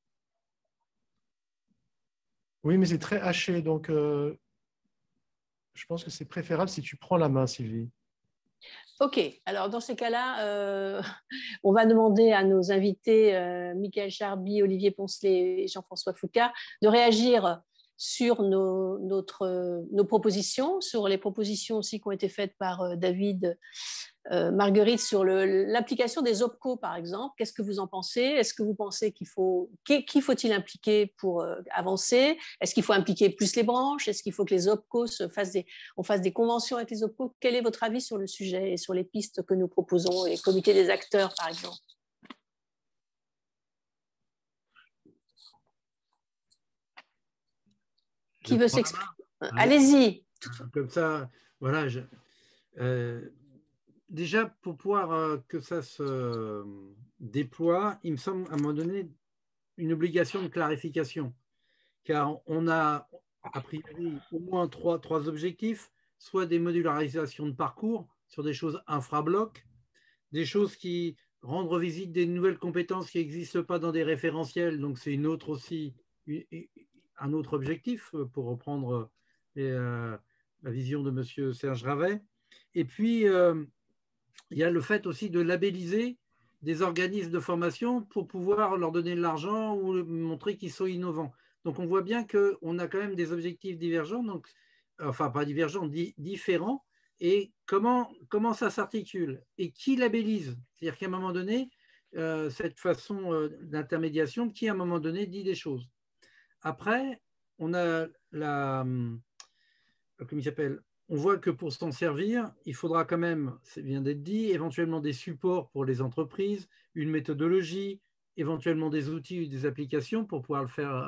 S2: Oui, mais c'est très haché, donc euh, je pense que c'est préférable si tu prends la main, Sylvie.
S1: Ok, alors dans ces cas-là, euh, on va demander à nos invités, euh, Michael Charby, Olivier Poncelet et Jean-François Foucault, de réagir sur nos, notre, nos propositions, sur les propositions aussi qui ont été faites par euh, David euh, Marguerite sur le, l'application des OPCO, par exemple. Qu'est-ce que vous en pensez? Est-ce que vous pensez qu'il faut, qui, qui faut-il impliquer pour euh, avancer? Est-ce qu'il faut impliquer plus les branches? Est-ce qu'il faut que les OPCO se fassent des, on fasse des conventions avec les OPCO? Quel est votre avis sur le sujet et sur les pistes que nous proposons, les comités des acteurs, par exemple? Qui veut s'exprimer? Allez-y.
S6: Comme ça, voilà. Je, euh, déjà, pour pouvoir euh, que ça se euh, déploie, il me semble à un moment donné une obligation de clarification. Car on a, a priori, au moins trois, trois objectifs, soit des modularisations de parcours sur des choses infra-blocs, des choses qui rendent visite des nouvelles compétences qui n'existent pas dans des référentiels, donc c'est une autre aussi, une, un autre objectif, pour reprendre euh, la vision de M. Serge Ravet. Et puis, euh, il y a le fait aussi de labelliser des organismes de formation pour pouvoir leur donner de l'argent ou montrer qu'ils sont innovants. Donc, on voit bien qu'on a quand même des objectifs divergents, donc, enfin, pas divergents, di différents. Et comment, comment ça s'articule? Et qui labellise? C'est-à-dire qu'à un moment donné, euh, cette façon euh, d'intermédiation, qui à un moment donné dit des choses. Après, on a la... Comment il s'appelle? On voit que pour s'en servir, il faudra quand même, c'est bien d'être dit, éventuellement des supports pour les entreprises, une méthodologie, éventuellement des outils ou des applications pour pouvoir le faire,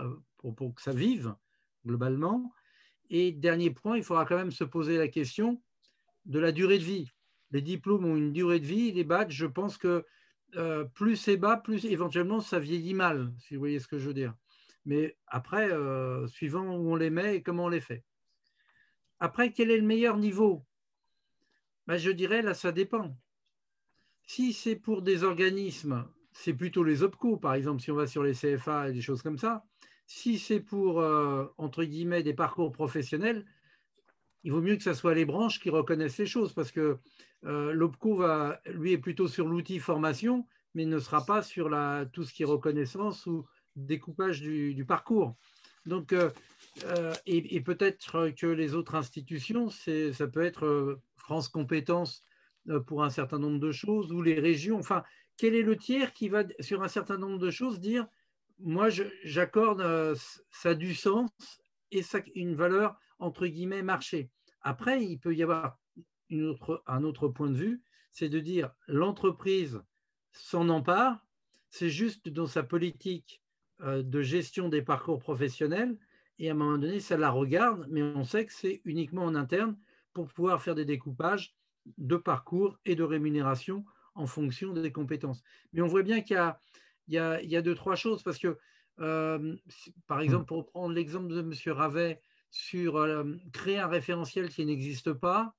S6: pour, pour que ça vive globalement. Et dernier point, il faudra quand même se poser la question de la durée de vie. Les diplômes ont une durée de vie, les badges, je pense que euh, plus c'est bas, plus éventuellement ça vieillit mal, si vous voyez ce que je veux dire. Mais après, euh, suivant où on les met et comment on les fait. Après, quel est le meilleur niveau? Ben, je dirais, là, ça dépend. Si c'est pour des organismes, c'est plutôt les OPCO, par exemple, si on va sur les C F A et des choses comme ça. Si c'est pour, euh, entre guillemets, des parcours professionnels, il vaut mieux que ce soit les branches qui reconnaissent les choses, parce que euh, l'OPCO, va, lui, est plutôt sur l'outil formation, mais ne sera pas sur la, tout ce qui est reconnaissance ou découpage du, du parcours. Donc, euh, euh, et, et peut-être que les autres institutions, ça peut être euh, France Compétences euh, pour un certain nombre de choses, ou les régions. Enfin, quel est le tiers qui va, sur un certain nombre de choses, dire moi, j'accorde, euh, ça a du sens et ça une valeur, entre guillemets, marché. Après, il peut y avoir une autre, un autre point de vue, c'est de dire l'entreprise s'en empare, c'est juste dans sa politique euh, de gestion des parcours professionnels, et à un moment donné, ça la regarde, mais on sait que c'est uniquement en interne pour pouvoir faire des découpages de parcours et de rémunération en fonction des compétences. Mais on voit bien qu'il y a, il y a, il y a deux, trois choses, parce que, euh, par exemple, pour prendre l'exemple de M. Ravet, sur euh, créer un référentiel qui n'existe pas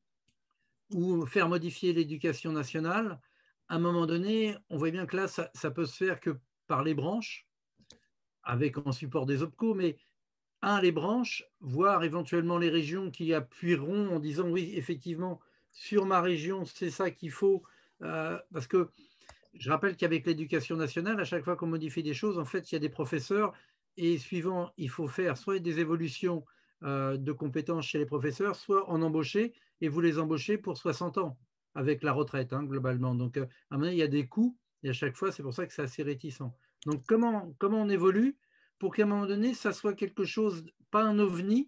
S6: ou faire modifier l'éducation nationale, à un moment donné, on voit bien que là, ça, ça peut se faire que par les branches, avec en support des OPCO, mais un, les branches, voire éventuellement les régions qui appuieront en disant oui, effectivement, sur ma région, c'est ça qu'il faut, euh, parce que je rappelle qu'avec l'éducation nationale, à chaque fois qu'on modifie des choses, en fait, il y a des professeurs et suivant, il faut faire soit des évolutions euh, de compétences chez les professeurs, soit en embaucher, et vous les embauchez pour soixante ans avec la retraite, hein, globalement. Donc, euh, à un moment donné, il y a des coûts et à chaque fois, c'est pour ça que c'est assez réticent. Donc, comment, comment on évolue pour qu'à un moment donné, ça soit quelque chose, pas un ovni,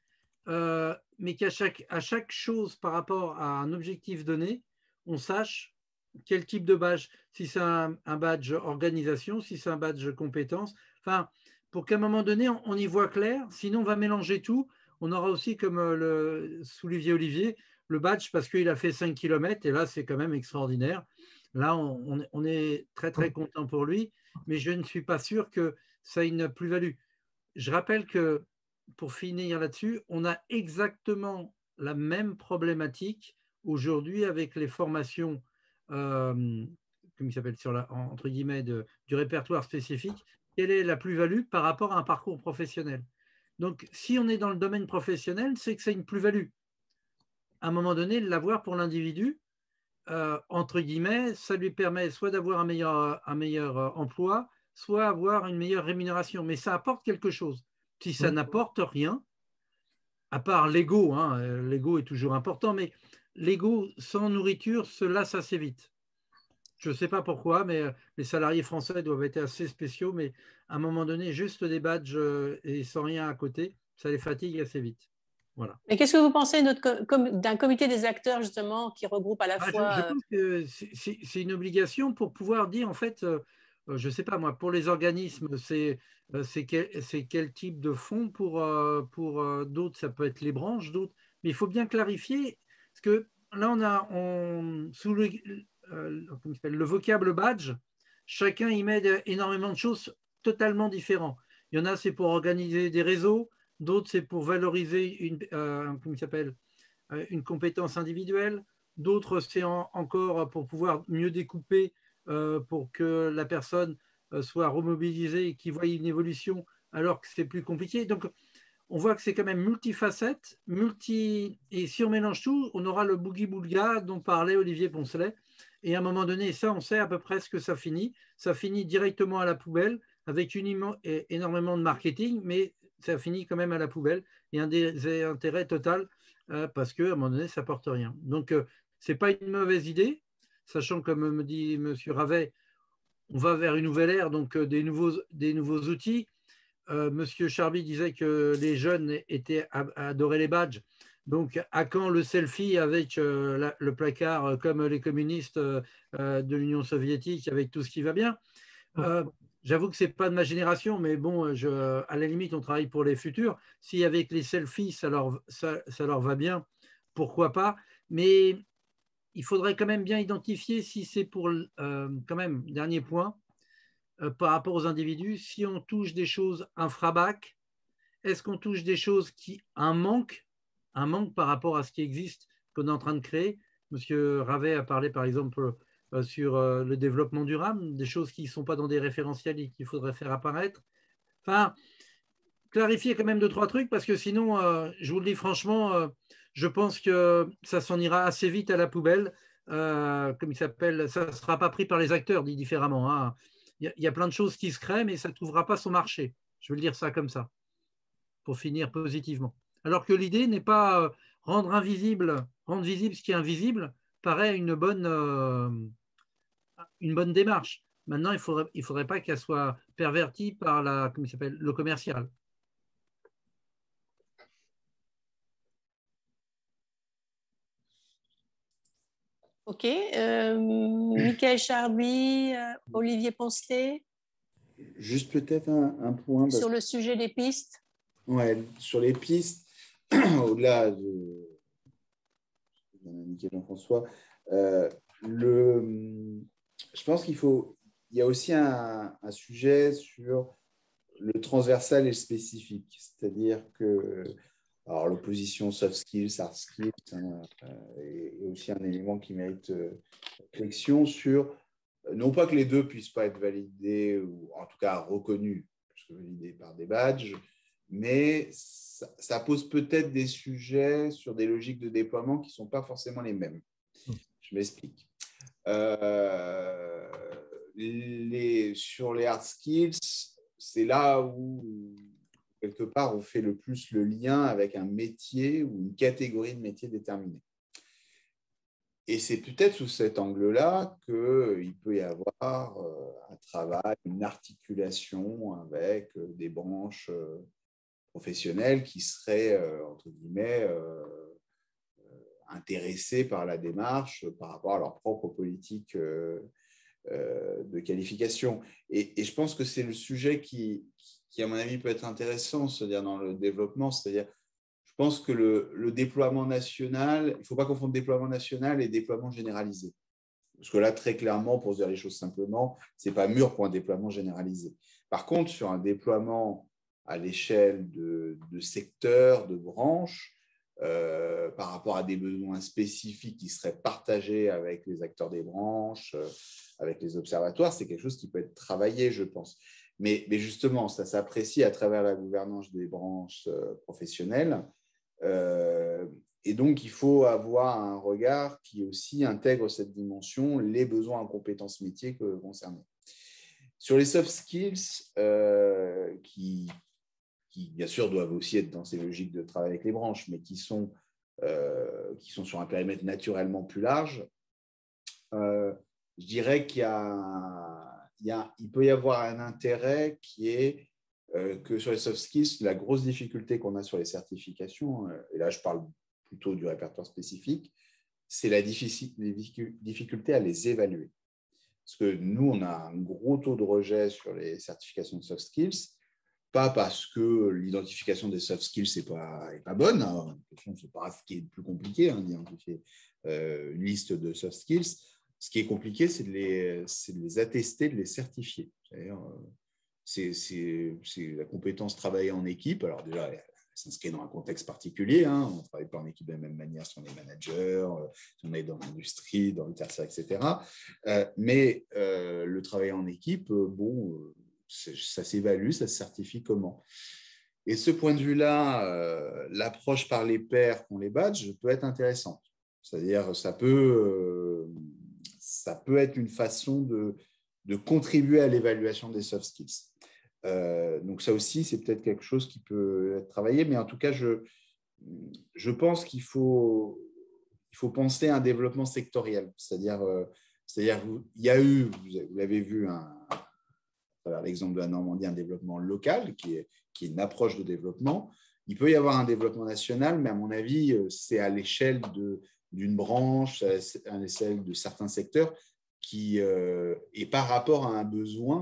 S6: euh, mais qu'à chaque, à chaque chose par rapport à un objectif donné, on sache quel type de badge, si c'est un, un badge organisation, si c'est un badge compétence, enfin, pour qu'à un moment donné, on, on y voit clair, sinon on va mélanger tout. On aura aussi, comme le Olivier Olivier, le badge parce qu'il a fait cinq kilomètres, et là, c'est quand même extraordinaire. Là, on, on est très, très content pour lui, mais je ne suis pas sûr que ça ait une plus-value. Je rappelle que, pour finir là-dessus, on a exactement la même problématique aujourd'hui avec les formations Euh, comme il s'appelle, sur la, entre guillemets, de, du répertoire spécifique, quelle est la plus-value par rapport à un parcours professionnel. Donc, si on est dans le domaine professionnel, c'est que c'est une plus-value. À un moment donné, l'avoir pour l'individu, euh, entre guillemets, ça lui permet soit d'avoir un meilleur, un meilleur emploi, soit avoir une meilleure rémunération. Mais ça apporte quelque chose. Si ça n'apporte rien, à part l'ego, hein, l'ego est toujours important, mais l'ego sans nourriture se lasse assez vite. Je ne sais pas pourquoi, mais les salariés français doivent être assez spéciaux, mais à un moment donné, juste des badges et sans rien à côté, ça les fatigue assez vite. Voilà.
S1: Mais qu'est-ce que vous pensez d'un comité des acteurs, justement, qui regroupe à la
S6: ah,
S1: fois…
S6: Je, je pense que c'est une obligation pour pouvoir dire, en fait, euh, je ne sais pas moi, pour les organismes, c'est quel, quel type de fonds, pour, euh, pour euh, d'autres, ça peut être les branches, d'autres, mais il faut bien clarifier, parce que là, on a, on, sous le, euh, le vocable badge, chacun y met énormément de choses totalement différentes. Il y en a, c'est pour organiser des réseaux, d'autres, c'est pour valoriser une, euh, comment il s'appelle, une compétence individuelle, d'autres c'est en, encore pour pouvoir mieux découper euh, pour que la personne euh, soit remobilisée et qu'il voie une évolution alors que c'est plus compliqué. Donc on voit que c'est quand même multifacette, multi, et si on mélange tout, on aura le boogie-boulga dont parlait Olivier Poncelet, et à un moment donné, ça on sait à peu près ce que ça finit, ça finit directement à la poubelle avec une, énormément de marketing, mais ça finit quand même à la poubelle, et un désintérêt total euh, parce qu'à un moment donné, ça ne porte rien. Donc, euh, ce n'est pas une mauvaise idée, sachant, comme me dit M. Ravet, on va vers une nouvelle ère, donc euh, des, nouveaux, des nouveaux outils. Euh, M. Charby disait que les jeunes étaient adoraient les badges. Donc, à quand le selfie avec euh, la, le placard, euh, comme les communistes euh, de l'Union soviétique, avec tout ce qui va bien euh, j'avoue que ce n'est pas de ma génération, mais bon, je, à la limite, on travaille pour les futurs. Si avec les selfies, ça leur, ça, ça leur va bien, pourquoi pas. Mais il faudrait quand même bien identifier si c'est pour, euh, quand même, dernier point, euh, par rapport aux individus, si on touche des choses infra-bac, est-ce qu'on touche des choses qui, un manque, un manque par rapport à ce qui existe, qu'on est en train de créer. Monsieur Ravet a parlé, par exemple, euh, sur euh, le développement durable, des choses qui ne sont pas dans des référentiels et qu'il faudrait faire apparaître. Enfin, clarifier quand même deux, trois trucs, parce que sinon, euh, je vous le dis franchement, euh, je pense que ça s'en ira assez vite à la poubelle. Euh, comme il s'appelle, ça ne sera pas pris par les acteurs, dit différemment. Hein. Il, y a, il y a plein de choses qui se créent, mais ça ne trouvera pas son marché. Je veux le dire ça comme ça, pour finir positivement. Alors que l'idée n'est pas euh, rendre invisible, rendre visible ce qui est invisible, paraît une bonne, euh, une bonne démarche. Maintenant, il ne faudrait, il faudrait pas qu'elle soit pervertie par la, comment il s'appelle, le commercial.
S1: Ok. Euh, Michael Charby, euh, Olivier Poncelet.
S4: Juste peut-être un, un point.
S1: Sur le sujet des pistes.
S4: Ouais, sur les pistes, au-delà de Michael Jean-François, euh, le, je pense qu'il faut, il y a aussi un, un sujet sur le transversal et le spécifique, c'est-à-dire que alors l'opposition soft skills, hard skills hein, est aussi un élément qui mérite réflexion sur, non pas que les deux puissent pas être validés ou en tout cas reconnus, puisque validés par des badges, mais ça, ça pose peut-être des sujets sur des logiques de déploiement qui ne sont pas forcément les mêmes. Je m'explique. Euh, les, sur les hard skills, c'est là où, quelque part, on fait le plus le lien avec un métier ou une catégorie de métier déterminée. Et c'est peut-être sous cet angle-là qu'il peut y avoir un travail, une articulation avec des branches professionnelles qui seraient, entre guillemets, intéressées par la démarche par rapport à leur propre politique de qualification. Et, et je pense que c'est le sujet qui, qui, à mon avis, peut être intéressant, c'est-à-dire dans le développement, c'est-à-dire je pense que le, le déploiement national, il ne faut pas confondre déploiement national et déploiement généralisé. Parce que là, très clairement, pour se dire les choses simplement, ce n'est pas mûr pour un déploiement généralisé. Par contre, sur un déploiement à l'échelle de, de secteurs, de branches, euh, par rapport à des besoins spécifiques qui seraient partagés avec les acteurs des branches, euh, avec les observatoires, c'est quelque chose qui peut être travaillé, je pense. Mais, mais justement, ça s'apprécie à travers la gouvernance des branches euh, professionnelles. Euh, et donc, il faut avoir un regard qui aussi intègre cette dimension, les besoins en compétences métiers concernés. Sur les soft skills, euh, qui, qui bien sûr doivent aussi être dans ces logiques de travail avec les branches, mais qui sont, euh, qui sont sur un périmètre naturellement plus large, euh, je dirais qu'il y a, il y a, il peut y avoir un intérêt qui est euh, que sur les soft skills, la grosse difficulté qu'on a sur les certifications, euh, et là je parle plutôt du répertoire spécifique, c'est la difficulté à les évaluer. Parce que nous, on a un gros taux de rejet sur les certifications de soft skills, pas parce que l'identification des soft skills n'est pas, est pas bonne, hein. C'est pas ce qui est le plus compliqué, hein, d'identifier euh, une liste de soft skills. Ce qui est compliqué, c'est de les, c'est de les attester, de les certifier. C'est, c'est, c'est la compétence travailler en équipe. Alors déjà, elle s'inscrit dans un contexte particulier. Hein. On ne travaille pas en équipe de la même manière si on est manager, si on est dans l'industrie, dans le tertiaire, et cetera. Euh, mais euh, le travail en équipe, bon, ça s'évalue, ça se certifie comment. Et ce point de vue-là, euh, l'approche par les pairs qu'ont les badges peut être intéressante. C'est-à-dire, ça peut, euh, ça peut être une façon de, de contribuer à l'évaluation des soft skills. Euh, donc ça aussi, c'est peut-être quelque chose qui peut être travaillé, mais en tout cas, je, je pense qu'il faut, il faut penser à un développement sectoriel. C'est-à-dire, euh, c'est-à-dire il y a eu, vous l'avez vu, un, à travers l'exemple de la Normandie, un développement local qui est, qui est une approche de développement. Il peut y avoir un développement national, mais à mon avis, c'est à l'échelle de, d'une branche, à l'échelle de certains secteurs, qui, euh, et par rapport à un besoin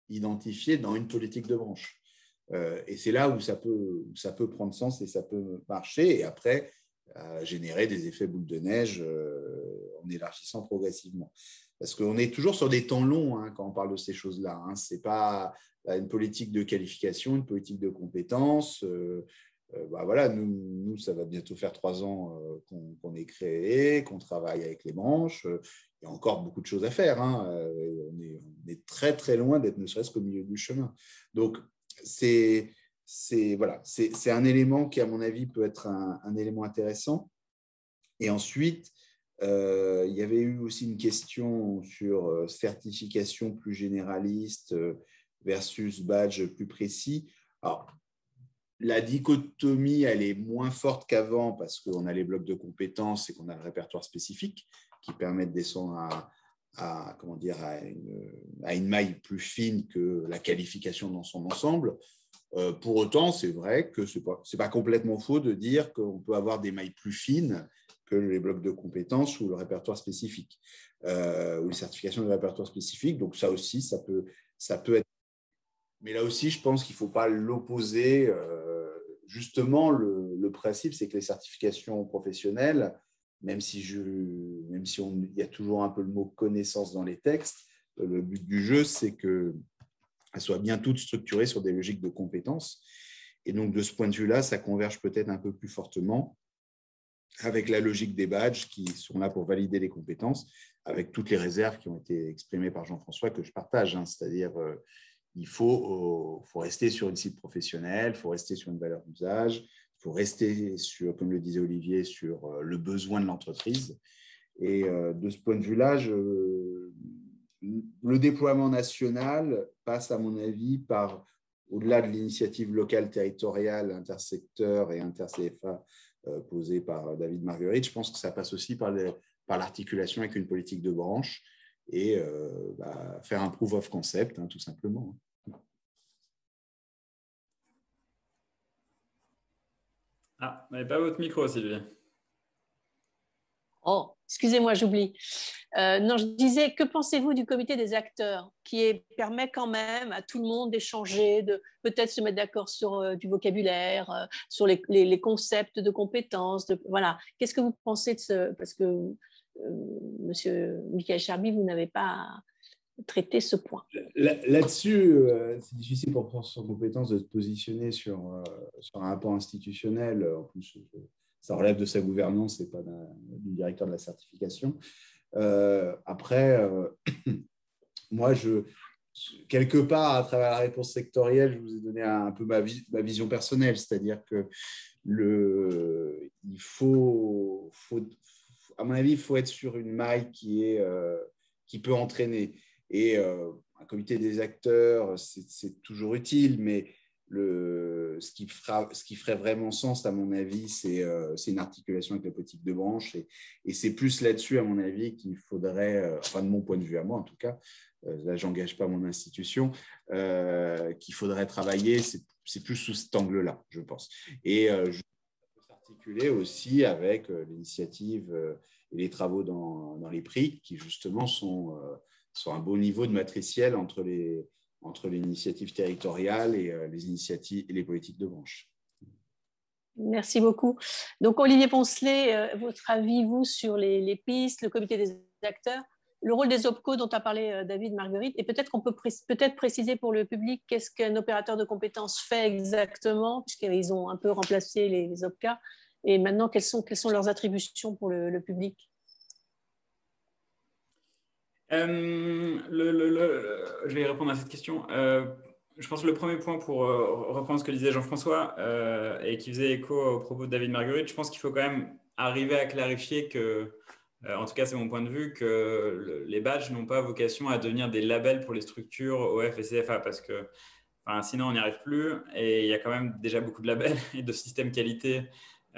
S4: identifiés dans une politique de branche. Euh, et c'est là où ça peut, où ça peut prendre sens et ça peut marcher, et après euh, générer des effets boule de neige euh, en élargissant progressivement. Parce qu'on est toujours sur des temps longs hein, quand on parle de ces choses-là. Hein. Ce n'est pas une politique de qualification, une politique de compétences. Euh, euh, bah voilà, nous, nous, ça va bientôt faire trois ans euh, qu'on, qu'on est créé, qu'on travaille avec les branches. Il y a encore beaucoup de choses à faire. Hein. Euh, on, est, on est très, très loin d'être ne serait-ce qu'au milieu du chemin. Donc, c'est, c'est, voilà, c'est, c'est un élément qui, à mon avis, peut être un, un élément intéressant. Et ensuite, euh, il y avait eu aussi une question sur euh, certification plus généraliste euh, versus badge plus précis. Alors, la dichotomie, elle est moins forte qu'avant parce qu'on a les blocs de compétences et qu'on a le répertoire spécifique qui permet de descendre à, à, comment dire, à, une, à une maille plus fine que la qualification dans son ensemble. Euh, pour autant, c'est vrai que ce n'est pas, c'est pas complètement faux de dire qu'on peut avoir des mailles plus fines que les blocs de compétences ou le répertoire spécifique, euh, ou les certifications de répertoire spécifique. Donc ça aussi, ça peut, ça peut être... Mais là aussi, je pense qu'il ne faut pas l'opposer. Euh, justement, le, le principe, c'est que les certifications professionnelles, même si, je, même si on, il y a toujours un peu le mot connaissance dans les textes, le but du jeu, c'est qu'elles soient bien toutes structurées sur des logiques de compétences. Et donc, de ce point de vue-là, ça converge peut-être un peu plus fortement avec la logique des badges qui sont là pour valider les compétences, avec toutes les réserves qui ont été exprimées par Jean-François que je partage, hein, c'est-à-dire euh, il faut, euh, faut rester sur une cible professionnelle, il faut rester sur une valeur d'usage, il faut rester sur, comme le disait Olivier, sur euh, le besoin de l'entreprise. Et euh, de ce point de vue-là, je, le déploiement national passe, à mon avis, par, au-delà de l'initiative locale, territoriale, intersecteur et inter-C F A, Euh, posé par David Marguerite, je pense que ça passe aussi par, les, par l'articulation avec une politique de branche et euh, bah, faire un proof of concept, hein, tout simplement.
S5: Ah, vous n'avez pas votre micro, Sylvie.
S1: Oh, excusez-moi, j'oublie. Euh, non, je disais, que pensez-vous du comité des acteurs qui est, permet quand même à tout le monde d'échanger, de peut-être se mettre d'accord sur euh, du vocabulaire, euh, sur les, les, les concepts de compétences. De, voilà. Qu'est-ce que vous pensez de ce... Parce que, euh, monsieur Michael Charby, vous n'avez pas traité ce point.
S4: Là, là-dessus, euh, c'est difficile pour France sur compétences de se positionner sur, euh, sur un rapport institutionnel. En plus, ça relève de sa gouvernance et pas d'un, du directeur de la certification. Euh, après, euh, moi, je, quelque part, à travers la réponse sectorielle, je vous ai donné un, un peu ma, vi- ma vision personnelle, c'est-à-dire que le, il faut, faut, à mon avis, il faut être sur une maille qui, est, euh, qui peut entraîner. Et euh, un comité des acteurs, c'est, c'est toujours utile, mais le, ce, qui fera, ce qui ferait vraiment sens, à mon avis, c'est, euh, c'est une articulation avec la politique de branche. Et, et c'est plus là-dessus, à mon avis, qu'il faudrait, euh, enfin de mon point de vue à moi en tout cas, euh, là, je n'engage pas mon institution, euh, qu'il faudrait travailler, c'est, c'est plus sous cet angle-là, je pense. Et euh, je peux s'articuler aussi avec euh, l'initiative euh, et les travaux dans, dans les prix, qui justement sont... Euh, sur un beau niveau de matriciel entre les, entre les initiatives territoriales et euh, les initiatives et les politiques de branche.
S1: Merci beaucoup. Donc, Olivier Poncelet, euh, votre avis, vous, sur les, les pistes, le comité des acteurs, le rôle des OPCO dont a parlé euh, David Marguerite, et peut-être qu'on peut pré- peut-être préciser pour le public qu'est-ce qu'un opérateur de compétences fait exactement, puisqu'ils ont un peu remplacé les, les O P C A, et maintenant, quelles sont, quelles sont leurs attributions pour le, le public?
S5: Euh, le, le, le, je vais y répondre à cette question. Euh, je pense que le premier point pour euh, reprendre ce que disait Jean-François euh, et qui faisait écho au propos de David Marguerite, je pense qu'il faut quand même arriver à clarifier que, euh, en tout cas c'est mon point de vue, que le, les badges n'ont pas vocation à devenir des labels pour les structures O F et C F A parce que enfin, sinon on n'y arrive plus et il y a quand même déjà beaucoup de labels et de systèmes qualité.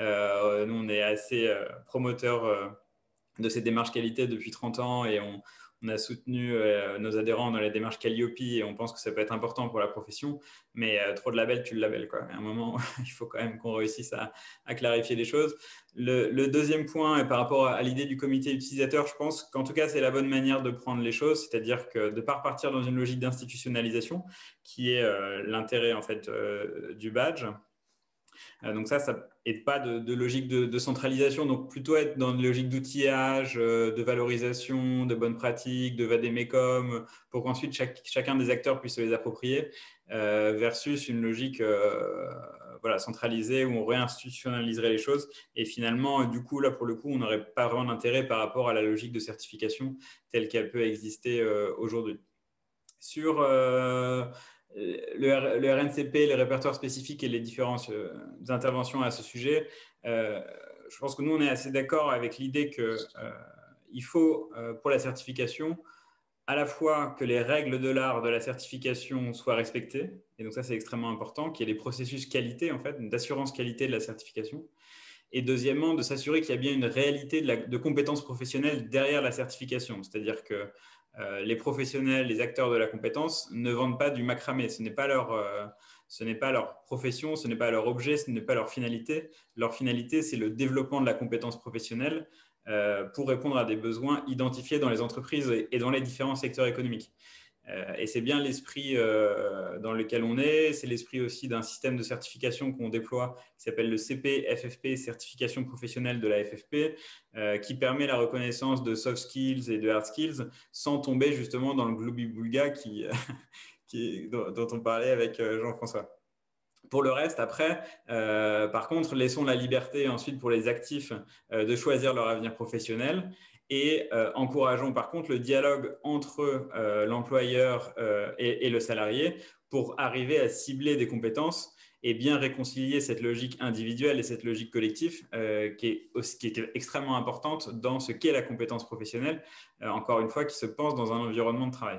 S5: Euh, nous on est assez euh, promoteurs euh, de ces démarches qualité depuis trente ans et on on a soutenu euh, nos adhérents dans la démarche Calliope et on pense que ça peut être important pour la profession, mais euh, trop de labels, tu le labelles, quoi. À un moment, il faut quand même qu'on réussisse à, à clarifier les choses. Le, le deuxième point, par rapport à l'idée du comité utilisateur, je pense qu'en tout cas, c'est la bonne manière de prendre les choses, c'est-à-dire que de ne pas repartir dans une logique d'institutionnalisation, qui est euh, l'intérêt en fait euh, du badge. Euh, donc ça, ça n'est pas de, de logique de, de centralisation, donc plutôt être dans une logique d'outillage, euh, de valorisation, de bonnes pratiques, de vadémécum, pour qu'ensuite chaque, chacun des acteurs puisse se les approprier, euh, versus une logique euh, voilà, centralisée où on réinstitutionnaliserait les choses. Et finalement, du coup, là, pour le coup, on n'aurait pas vraiment d'intérêt par rapport à la logique de certification telle qu'elle peut exister euh, aujourd'hui. Sur euh, le, le R N C P, les répertoires spécifiques et les différentes euh, interventions à ce sujet, euh, je pense que nous, on est assez d'accord avec l'idée qu'il euh, faut, euh, pour la certification, à la fois que les règles de l'art de la certification soient respectées, et donc ça, c'est extrêmement important, qu'il y ait des processus qualité, en fait, d'assurance qualité de la certification, et deuxièmement, de s'assurer qu'il y a bien une réalité de, la, de compétences professionnelles derrière la certification, c'est-à-dire que Euh, les professionnels, les acteurs de la compétence ne vendent pas du macramé. Ce n'est pas leur, euh, ce n'est pas leur profession, ce n'est pas leur objet, ce n'est pas leur finalité. Leur finalité, c'est le développement de la compétence professionnelle euh, pour répondre à des besoins identifiés dans les entreprises et dans les différents secteurs économiques. Euh, et c'est bien l'esprit euh, dans lequel on est. C'est l'esprit aussi d'un système de certification qu'on déploie qui s'appelle le C P F F P, certification professionnelle de la F F P, euh, qui permet la reconnaissance de soft skills et de hard skills sans tomber justement dans le gloubi-boulga qui, qui, dont, dont on parlait avec Jean-François. Pour le reste, après, euh, par contre, laissons la liberté ensuite pour les actifs euh, de choisir leur avenir professionnel et euh, encourageons par contre le dialogue entre euh, l'employeur euh, et, et le salarié pour arriver à cibler des compétences et bien réconcilier cette logique individuelle et cette logique collective euh, qui, est aussi, qui est extrêmement importante dans ce qu'est la compétence professionnelle, euh, encore une fois, qui se pense dans un environnement de travail.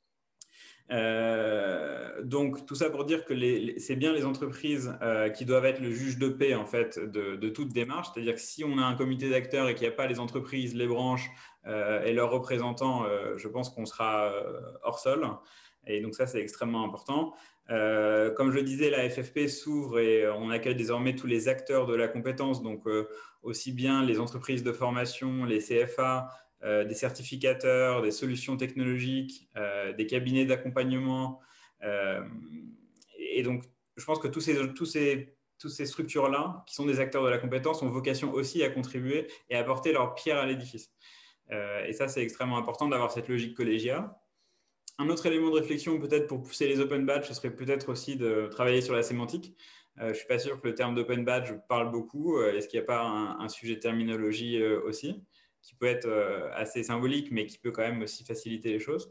S5: Euh, donc tout ça pour dire que les, les, c'est bien les entreprises euh, qui doivent être le juge de paix en fait de, de toute démarche, c'est-à-dire que si on a un comité d'acteurs et qu'il n'y a pas les entreprises, les branches euh, et leurs représentants, euh, je pense qu'on sera euh, hors sol, et donc ça c'est extrêmement important. Euh, comme je le disais, la F F P s'ouvre et on accueille désormais tous les acteurs de la compétence, donc euh, aussi bien les entreprises de formation, les C F A, Euh, des certificateurs, des solutions technologiques, euh, des cabinets d'accompagnement. Euh, et donc, je pense que tous ces, tous ces, toutes ces structures-là, qui sont des acteurs de la compétence, ont vocation aussi à contribuer et à apporter leur pierre à l'édifice. Euh, et ça, c'est extrêmement important d'avoir cette logique collégiale. Un autre élément de réflexion, peut-être pour pousser les open badges, ce serait peut-être aussi de travailler sur la sémantique. Euh, je ne suis pas sûr que le terme d'open badge parle beaucoup. Est-ce qu'il n'y a pas un, un sujet de terminologie euh, aussi qui peut être euh, assez symbolique, mais qui peut quand même aussi faciliter les choses.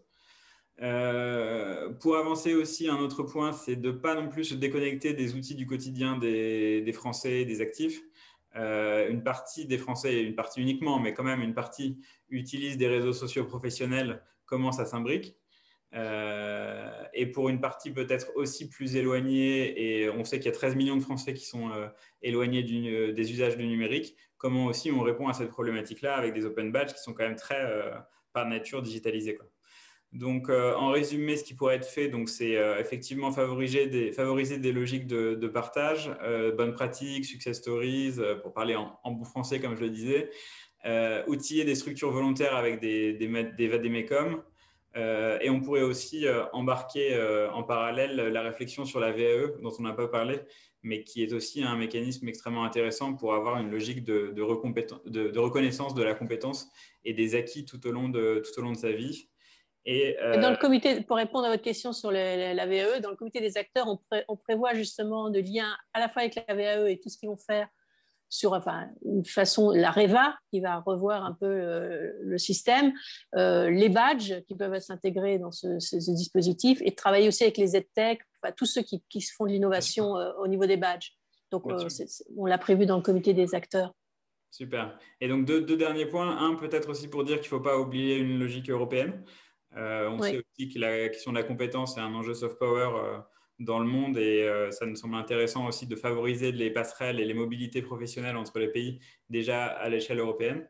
S5: Euh, pour avancer aussi, un autre point, c'est de ne pas non plus se déconnecter des outils du quotidien des, des Français, des actifs. Euh, une partie des Français, une partie uniquement, mais quand même une partie utilise des réseaux sociaux professionnels, commence à s'imbriquer. Euh, et pour une partie peut-être aussi plus éloignée, et on sait qu'il y a treize millions de Français qui sont euh, éloignés du, des usages du numérique, comment aussi on répond à cette problématique-là avec des open badges qui sont quand même très, euh, par nature, digitalisés, quoi. Donc, euh, en résumé, ce qui pourrait être fait, donc, c'est euh, effectivement favoriser des, favoriser des logiques de, de partage, euh, bonnes pratiques, success stories, euh, pour parler en, en bon français, comme je le disais, euh, outiller des structures volontaires avec des, des, des vadémécum. Euh, et on pourrait aussi euh, embarquer euh, en parallèle la réflexion sur la V A E, dont on n'a pas parlé, mais qui est aussi un mécanisme extrêmement intéressant pour avoir une logique de, de, de, de reconnaissance de la compétence et des acquis tout au long de, tout au long de sa vie.
S1: Et, euh... dans le comité, pour répondre à votre question sur le, la V A E, dans le comité des acteurs, on, pré, on prévoit justement de liens à la fois avec la V A E et tout ce qu'ils vont faire sur enfin, une façon, la REVA qui va revoir un peu euh, le système, euh, les badges qui peuvent s'intégrer dans ce, ce, ce dispositif et travailler aussi avec les EdTech, enfin, tous ceux qui, qui font de l'innovation euh, au niveau des badges. Donc, euh, c'est, c'est, on l'a prévu dans le comité des acteurs.
S5: Super. Et donc, deux, deux derniers points. Un, peut-être aussi pour dire qu'il ne faut pas oublier une logique européenne. Euh, on oui. sait aussi que la question de la compétence est un enjeu soft power euh, dans le monde et euh, ça nous semble intéressant aussi de favoriser les passerelles et les mobilités professionnelles entre les pays déjà à l'échelle européenne.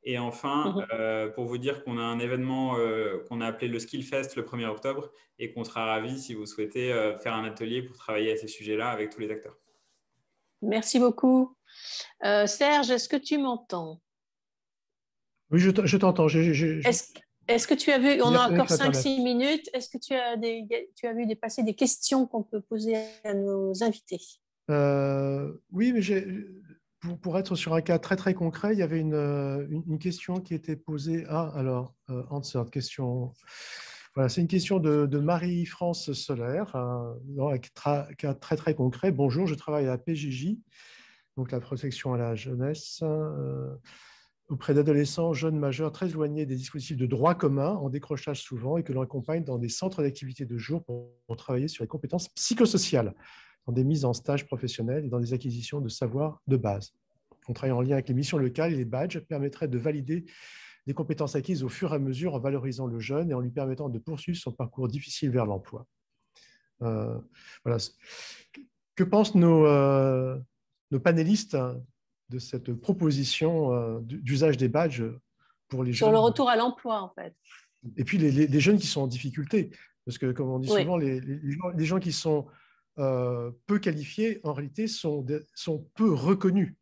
S5: Et enfin,
S1: Mhm.
S5: euh, pour vous dire qu'on a un événement euh, qu'on a appelé le Skillfest le premier octobre et qu'on sera ravis si vous souhaitez euh, faire un atelier pour travailler à ces sujets-là avec tous les acteurs.
S1: Merci beaucoup. Euh, Serge, est-ce que tu m'entends?
S2: Oui, je t- je t'entends. J'ai- j'ai- j'ai-
S1: Est-ce, est-ce que tu as vu,
S2: Il
S1: on
S2: y a
S1: a encore
S2: peut-être
S1: cinq
S2: Internet.
S1: six minutes, est-ce que tu as, des, tu as vu dépasser des questions qu'on peut poser à nos invités?
S2: Euh, oui, mais j'ai- pour, pour être sur un cas très très concret, il y avait une, euh, une, une question qui était posée. Ah, alors, euh, answered, question. Voilà, c'est une question de, de Marie-France Solaire, un, un tra- cas très très concret. Bonjour, je travaille à la P J J, donc la protection à la jeunesse, euh, auprès d'adolescents, jeunes majeurs très éloignés des dispositifs de droit commun, en décrochage souvent, et que l'on accompagne dans des centres d'activité de jour pour, pour travailler sur les compétences psychosociales, dans des mises en stage professionnels et dans des acquisitions de savoir de base. On travaille en lien avec les missions locales et les badges permettraient de valider des compétences acquises au fur et à mesure en valorisant le jeune et en lui permettant de poursuivre son parcours difficile vers l'emploi. Euh, voilà. Que pensent nos, euh, nos panélistes de cette proposition euh, d'usage des badges pour les
S1: Sur le
S2: jeunes?
S1: retour à l'emploi, en fait.
S2: Et puis les, les, les jeunes qui sont en difficulté, parce que comme on dit
S1: Oui.
S2: souvent, les, les, gens, les gens qui sont euh, peu qualifiés, en réalité, sont, sont peu reconnus.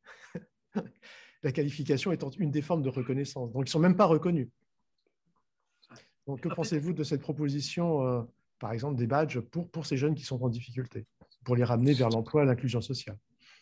S2: La qualification étant une des formes de reconnaissance. Donc, ils ne sont même pas reconnus. Donc, que pensez-vous de cette proposition, euh, par exemple, des badges pour, pour ces jeunes qui sont en difficulté, pour les ramener vers l'emploi et l'inclusion sociale?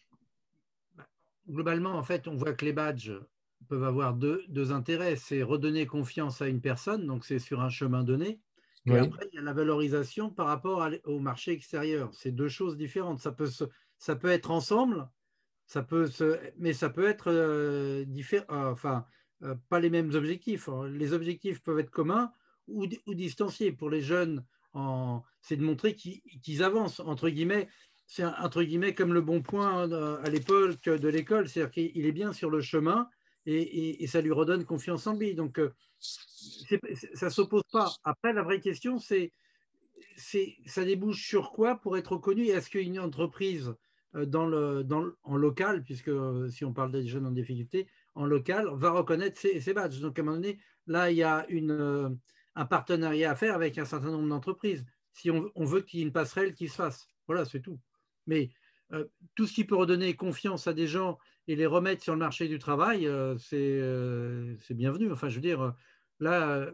S6: Globalement, en fait, on voit que les badges peuvent avoir deux, deux intérêts. C'est redonner confiance à une personne, donc c'est sur un chemin donné. Et
S2: Oui.
S6: après, il y a la valorisation par rapport à, au marché extérieur. C'est deux choses différentes. Ça peut, se, ça peut être ensemble, ça peut se, mais ça peut être euh, différent, euh, enfin, euh, pas les mêmes objectifs. Les objectifs peuvent être communs ou, ou distanciés. Pour les jeunes, en, c'est de montrer qu'ils, qu'ils avancent, entre guillemets. C'est entre guillemets comme le bon point à l'époque de l'école, c'est-à-dire qu'il est bien sur le chemin et, et, et ça lui redonne confiance en lui. Donc, c'est, ça ne s'oppose pas. Après, la vraie question, c'est, c'est ça débouche sur quoi pour être reconnu? Est-ce qu'une entreprise dans le, dans le, en local, puisque si on parle des jeunes en difficulté, en local, va reconnaître ces, ces badges? Donc, à un moment donné, là, il y a une, un partenariat à faire avec un certain nombre d'entreprises. Si on, on veut qu'il y ait une passerelle qui se fasse. Voilà, c'est tout. Mais euh, tout ce qui peut redonner confiance à des gens et les remettre sur le marché du travail, euh, c'est euh, bienvenu. Enfin, je veux dire, là, euh,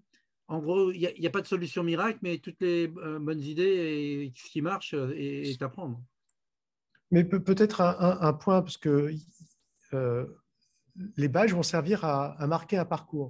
S6: en gros, il n'y a, a pas de solution miracle, mais toutes les euh, bonnes idées et ce qui marche euh, est, est à prendre.
S2: Mais peut- peut-être un, un, un point, parce que euh, les badges vont servir à, à marquer un parcours.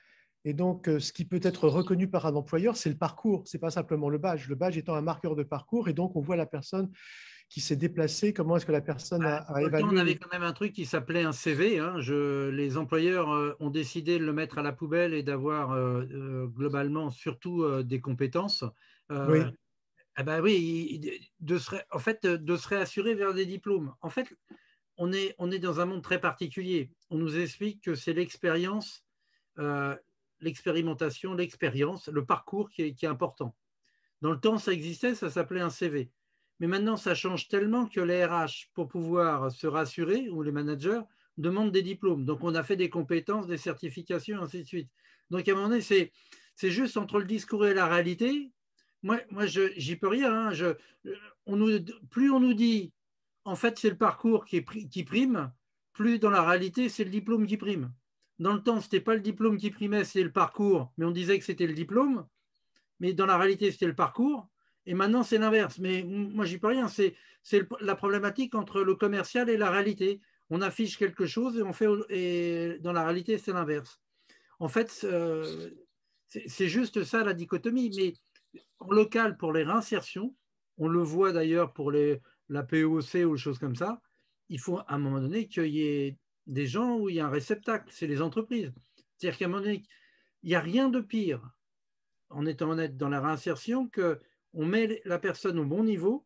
S2: Et donc, ce qui peut être reconnu par un employeur, c'est le parcours, ce n'est pas simplement le badge. Le badge étant un marqueur de parcours, et donc on voit la personne qui s'est déplacée, comment est-ce que la personne a, a
S6: Dans le temps, on avait
S2: évalué.
S6: quand même un truc qui s'appelait un C V. Hein. Je, les employeurs euh, ont décidé de le mettre à la poubelle et d'avoir euh, euh, globalement surtout euh, des compétences. Euh,
S2: Oui,
S6: eh ben oui, de se, en fait, de se réassurer vers des diplômes. En fait, on est, on est dans un monde très particulier. On nous explique que c'est l'expérience, euh, l'expérimentation, l'expérience, le parcours qui est, qui est important. Dans le temps, ça existait, ça s'appelait un C V. Mais maintenant, ça change tellement que les R H, pour pouvoir se rassurer, ou les managers, demandent des diplômes. Donc, on a fait des compétences, des certifications, ainsi de suite. Donc, à un moment donné, c'est, c'est juste entre le discours et la réalité. Moi, moi je j'y peux rien. Hein. Je, on nous, plus on nous dit, en fait, c'est le parcours qui, est, qui prime, plus dans la réalité, c'est le diplôme qui prime. Dans le temps, ce n'était pas le diplôme qui primait, c'est le parcours, mais on disait que c'était le diplôme. Mais dans la réalité, c'était le parcours. Et maintenant, c'est l'inverse. Mais moi, j'y peux rien. C'est la problématique entre le commercial et la réalité. On affiche quelque chose et on fait, et dans la réalité, c'est l'inverse. En fait, euh, c'est juste ça la dichotomie. Mais en local, pour les réinsertions, on le voit d'ailleurs pour les, la P O C ou des choses comme ça, il faut à un moment donné qu'il y ait des gens où il y a un réceptacle, c'est les entreprises. C'est-à-dire qu'à un moment donné, il n'y a rien de pire, en étant honnête dans la réinsertion, qu'on met la personne au bon niveau,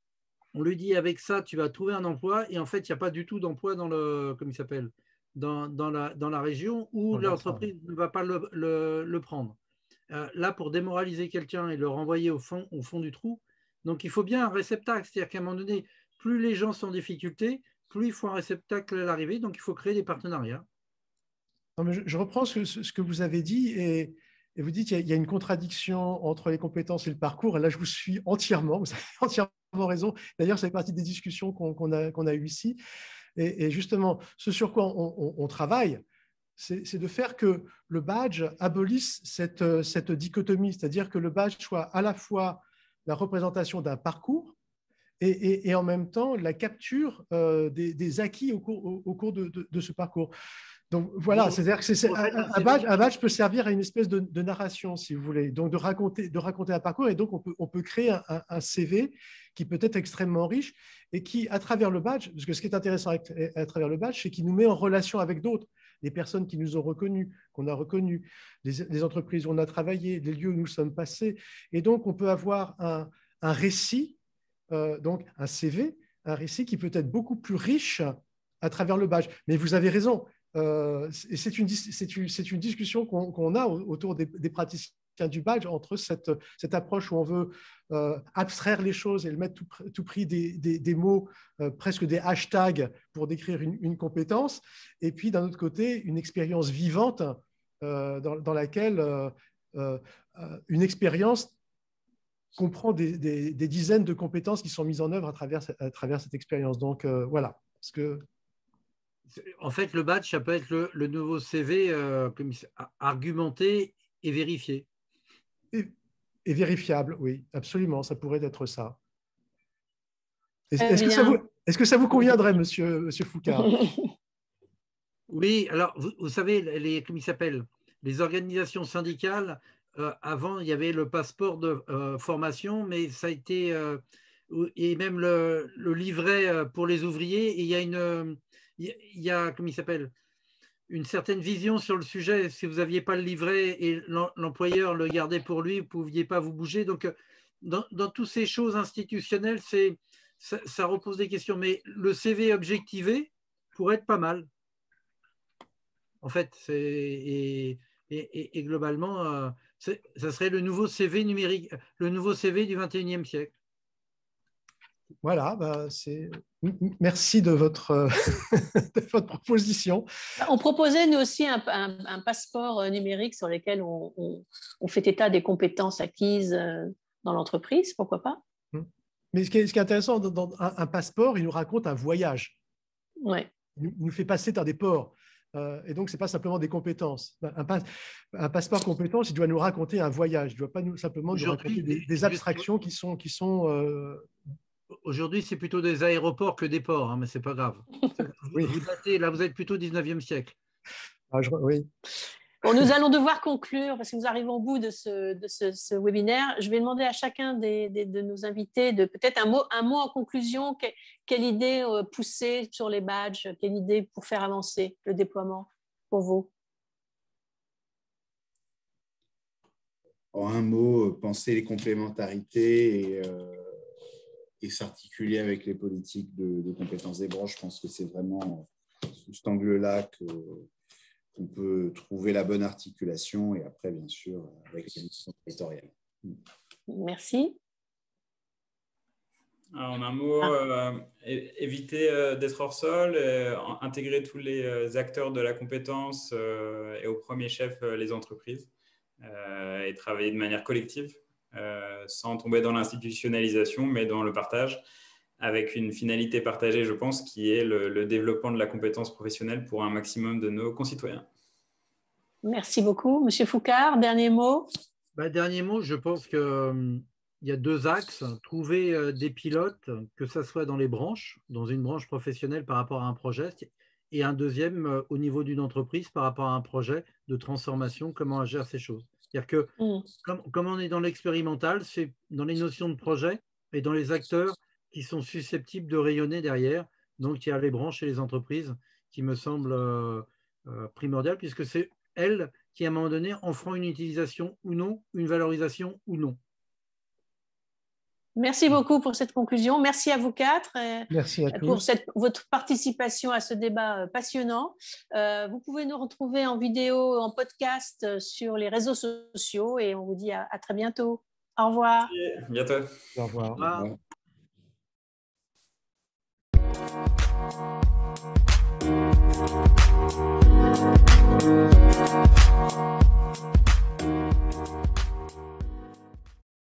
S6: on lui dit avec ça, tu vas trouver un emploi, et en fait, il n'y a pas du tout d'emploi dans le, comment il s'appelle, dans, dans, la, dans la région où l'entreprise ne va pas le, le, le prendre. Euh, là, pour démoraliser quelqu'un et le renvoyer au fond, au fond du trou, donc il faut bien un réceptacle, c'est-à-dire qu'à un moment donné, plus les gens sont en difficulté, plus il faut un réceptacle à l'arrivée, donc il faut créer des partenariats.
S2: Non, mais je, je reprends ce, ce que vous avez dit et, et vous dites qu'il y, a, il y a une contradiction entre les compétences et le parcours. Et là, je vous suis entièrement. Vous avez entièrement raison. D'ailleurs, ça fait partie des discussions qu'on qu'on a, qu'on a eues ici. Et, et justement, ce sur quoi on, on, on travaille, c'est de faire que le badge abolisse cette, cette dichotomie, c'est-à-dire que le badge soit à la fois la représentation d'un parcours et, et, et en même temps la capture euh, des, des acquis au cours, au, au cours de, de, de ce parcours. Donc voilà, c'est-à-dire que c'est, un, un, badge, un badge peut servir à une espèce de, de narration, si vous voulez, donc de raconter, de raconter un parcours, et donc on peut, on peut créer un, un C V qui peut être extrêmement riche et qui, à travers le badge, parce que ce qui est intéressant à, à travers le badge, c'est qu'il nous met en relation avec d'autres, les personnes qui nous ont reconnus, qu'on a reconnus, les, les entreprises où on a travaillé, les lieux où nous sommes passés, et donc on peut avoir un, un récit, euh, donc un C V, un récit qui peut être beaucoup plus riche à travers le badge. Mais vous avez raison. Euh, c'est une, une, une discussion qu'on qu'on a autour des, des praticiens du badge entre cette, cette approche où on veut euh, abstraire les choses et le mettre tout, tout prix des, des, des mots, euh, presque des hashtags pour décrire une, une compétence, et puis d'un autre côté, une expérience vivante euh, dans, dans laquelle euh, euh, une expérience comprend des, des, des dizaines de compétences qui sont mises en œuvre à travers, à travers cette expérience. Donc euh, voilà, parce que
S6: en fait, le badge, ça peut être le, le nouveau C V euh, argumenté et vérifié.
S2: Et, et vérifiable, oui, absolument, ça pourrait être ça. Est-ce
S1: eh
S2: que, ça vous, est-ce que ça vous conviendrait, monsieur, monsieur Foucard?
S6: Oui, alors, vous, vous savez, les, comment il s'appelle, les organisations syndicales, euh, avant, il y avait le passeport de euh, formation, mais ça a été, euh, et même le, le livret pour les ouvriers, et il y a une, il y a, comment il s'appelle, une certaine vision sur le sujet. Si vous n'aviez pas le livret et l'employeur le gardait pour lui, vous ne pouviez pas vous bouger. Donc, dans, dans toutes ces choses institutionnelles, c'est, ça, ça repose des questions. Mais le C V objectivé pourrait être pas mal. En fait, c'est, et, et, et globalement, euh, ça serait le nouveau C V numérique, le nouveau C V du vingt et unième siècle.
S2: Voilà, bah c'est... merci de votre, de votre proposition.
S1: On proposait, nous aussi, un, un, un passeport numérique sur lequel on, on, on fait état des compétences acquises dans l'entreprise, pourquoi pas?
S2: Mais ce qui est, ce qui est intéressant, dans, dans un, un passeport, il nous raconte un voyage.
S1: Ouais.
S2: Il nous fait passer dans des ports. Euh, et donc, ce n'est pas simplement des compétences. Un, pas, un passeport compétence, il doit nous raconter un voyage. Il ne doit pas nous, simplement nous raconter des, des abstractions qui sont… Qui sont euh...
S6: Aujourd'hui, c'est plutôt des aéroports que des ports, hein, mais ce n'est pas grave. Oui. Vous datez, là, vous êtes plutôt au dix-neuvième siècle.
S2: Ah, je, oui.
S1: Bon, nous allons devoir conclure parce que nous arrivons au bout de ce, de ce, ce webinaire. Je vais demander à chacun des, des, de nos invités de peut-être un mot, un mot en conclusion. Que, quelle idée euh, pousser sur les badges? Quelle idée pour faire avancer le déploiement pour vous?
S4: En un mot, penser les complémentarités et, euh, et s'articuler avec les politiques de, de compétences des branches. Je pense que c'est vraiment sous cet angle-là que on peut trouver la bonne articulation et après, bien sûr, avec les missions territoriales.
S1: Merci.
S5: Alors, en un mot, ah. euh, éviter euh, d'être hors sol, euh, intégrer tous les euh, acteurs de la compétence euh, et au premier chef euh, les entreprises euh, et travailler de manière collective euh, sans tomber dans l'institutionnalisation mais dans le partage avec une finalité partagée, je pense, qui est le, le développement de la compétence professionnelle pour un maximum de nos concitoyens.
S1: Merci beaucoup. Monsieur Foucard, dernier mot.
S6: Bah, dernier mot, je pense qu'il euh, y a deux axes. Trouver euh, des pilotes, que ce soit dans les branches, dans une branche professionnelle par rapport à un projet, et un deuxième euh, au niveau d'une entreprise par rapport à un projet de transformation, comment agir ces choses. C'est-à-dire que mmh. comme, comme on est dans l'expérimental, c'est dans les notions de projet et dans les acteurs qui sont susceptibles de rayonner derrière. Donc, il y a les branches et les entreprises qui me semblent euh, euh, primordiales, puisque c'est elles qui, à un moment donné, en feront une utilisation ou non, une valorisation ou non.
S1: Merci beaucoup pour cette conclusion. Merci à vous quatre
S2: Merci à
S1: pour
S2: tous.
S1: cette, votre participation à ce débat passionnant. Euh, vous pouvez nous retrouver en vidéo, en podcast sur les réseaux sociaux et on vous dit à, à très bientôt. Au revoir.
S5: Merci. À bientôt.
S2: Au revoir.
S6: Au revoir.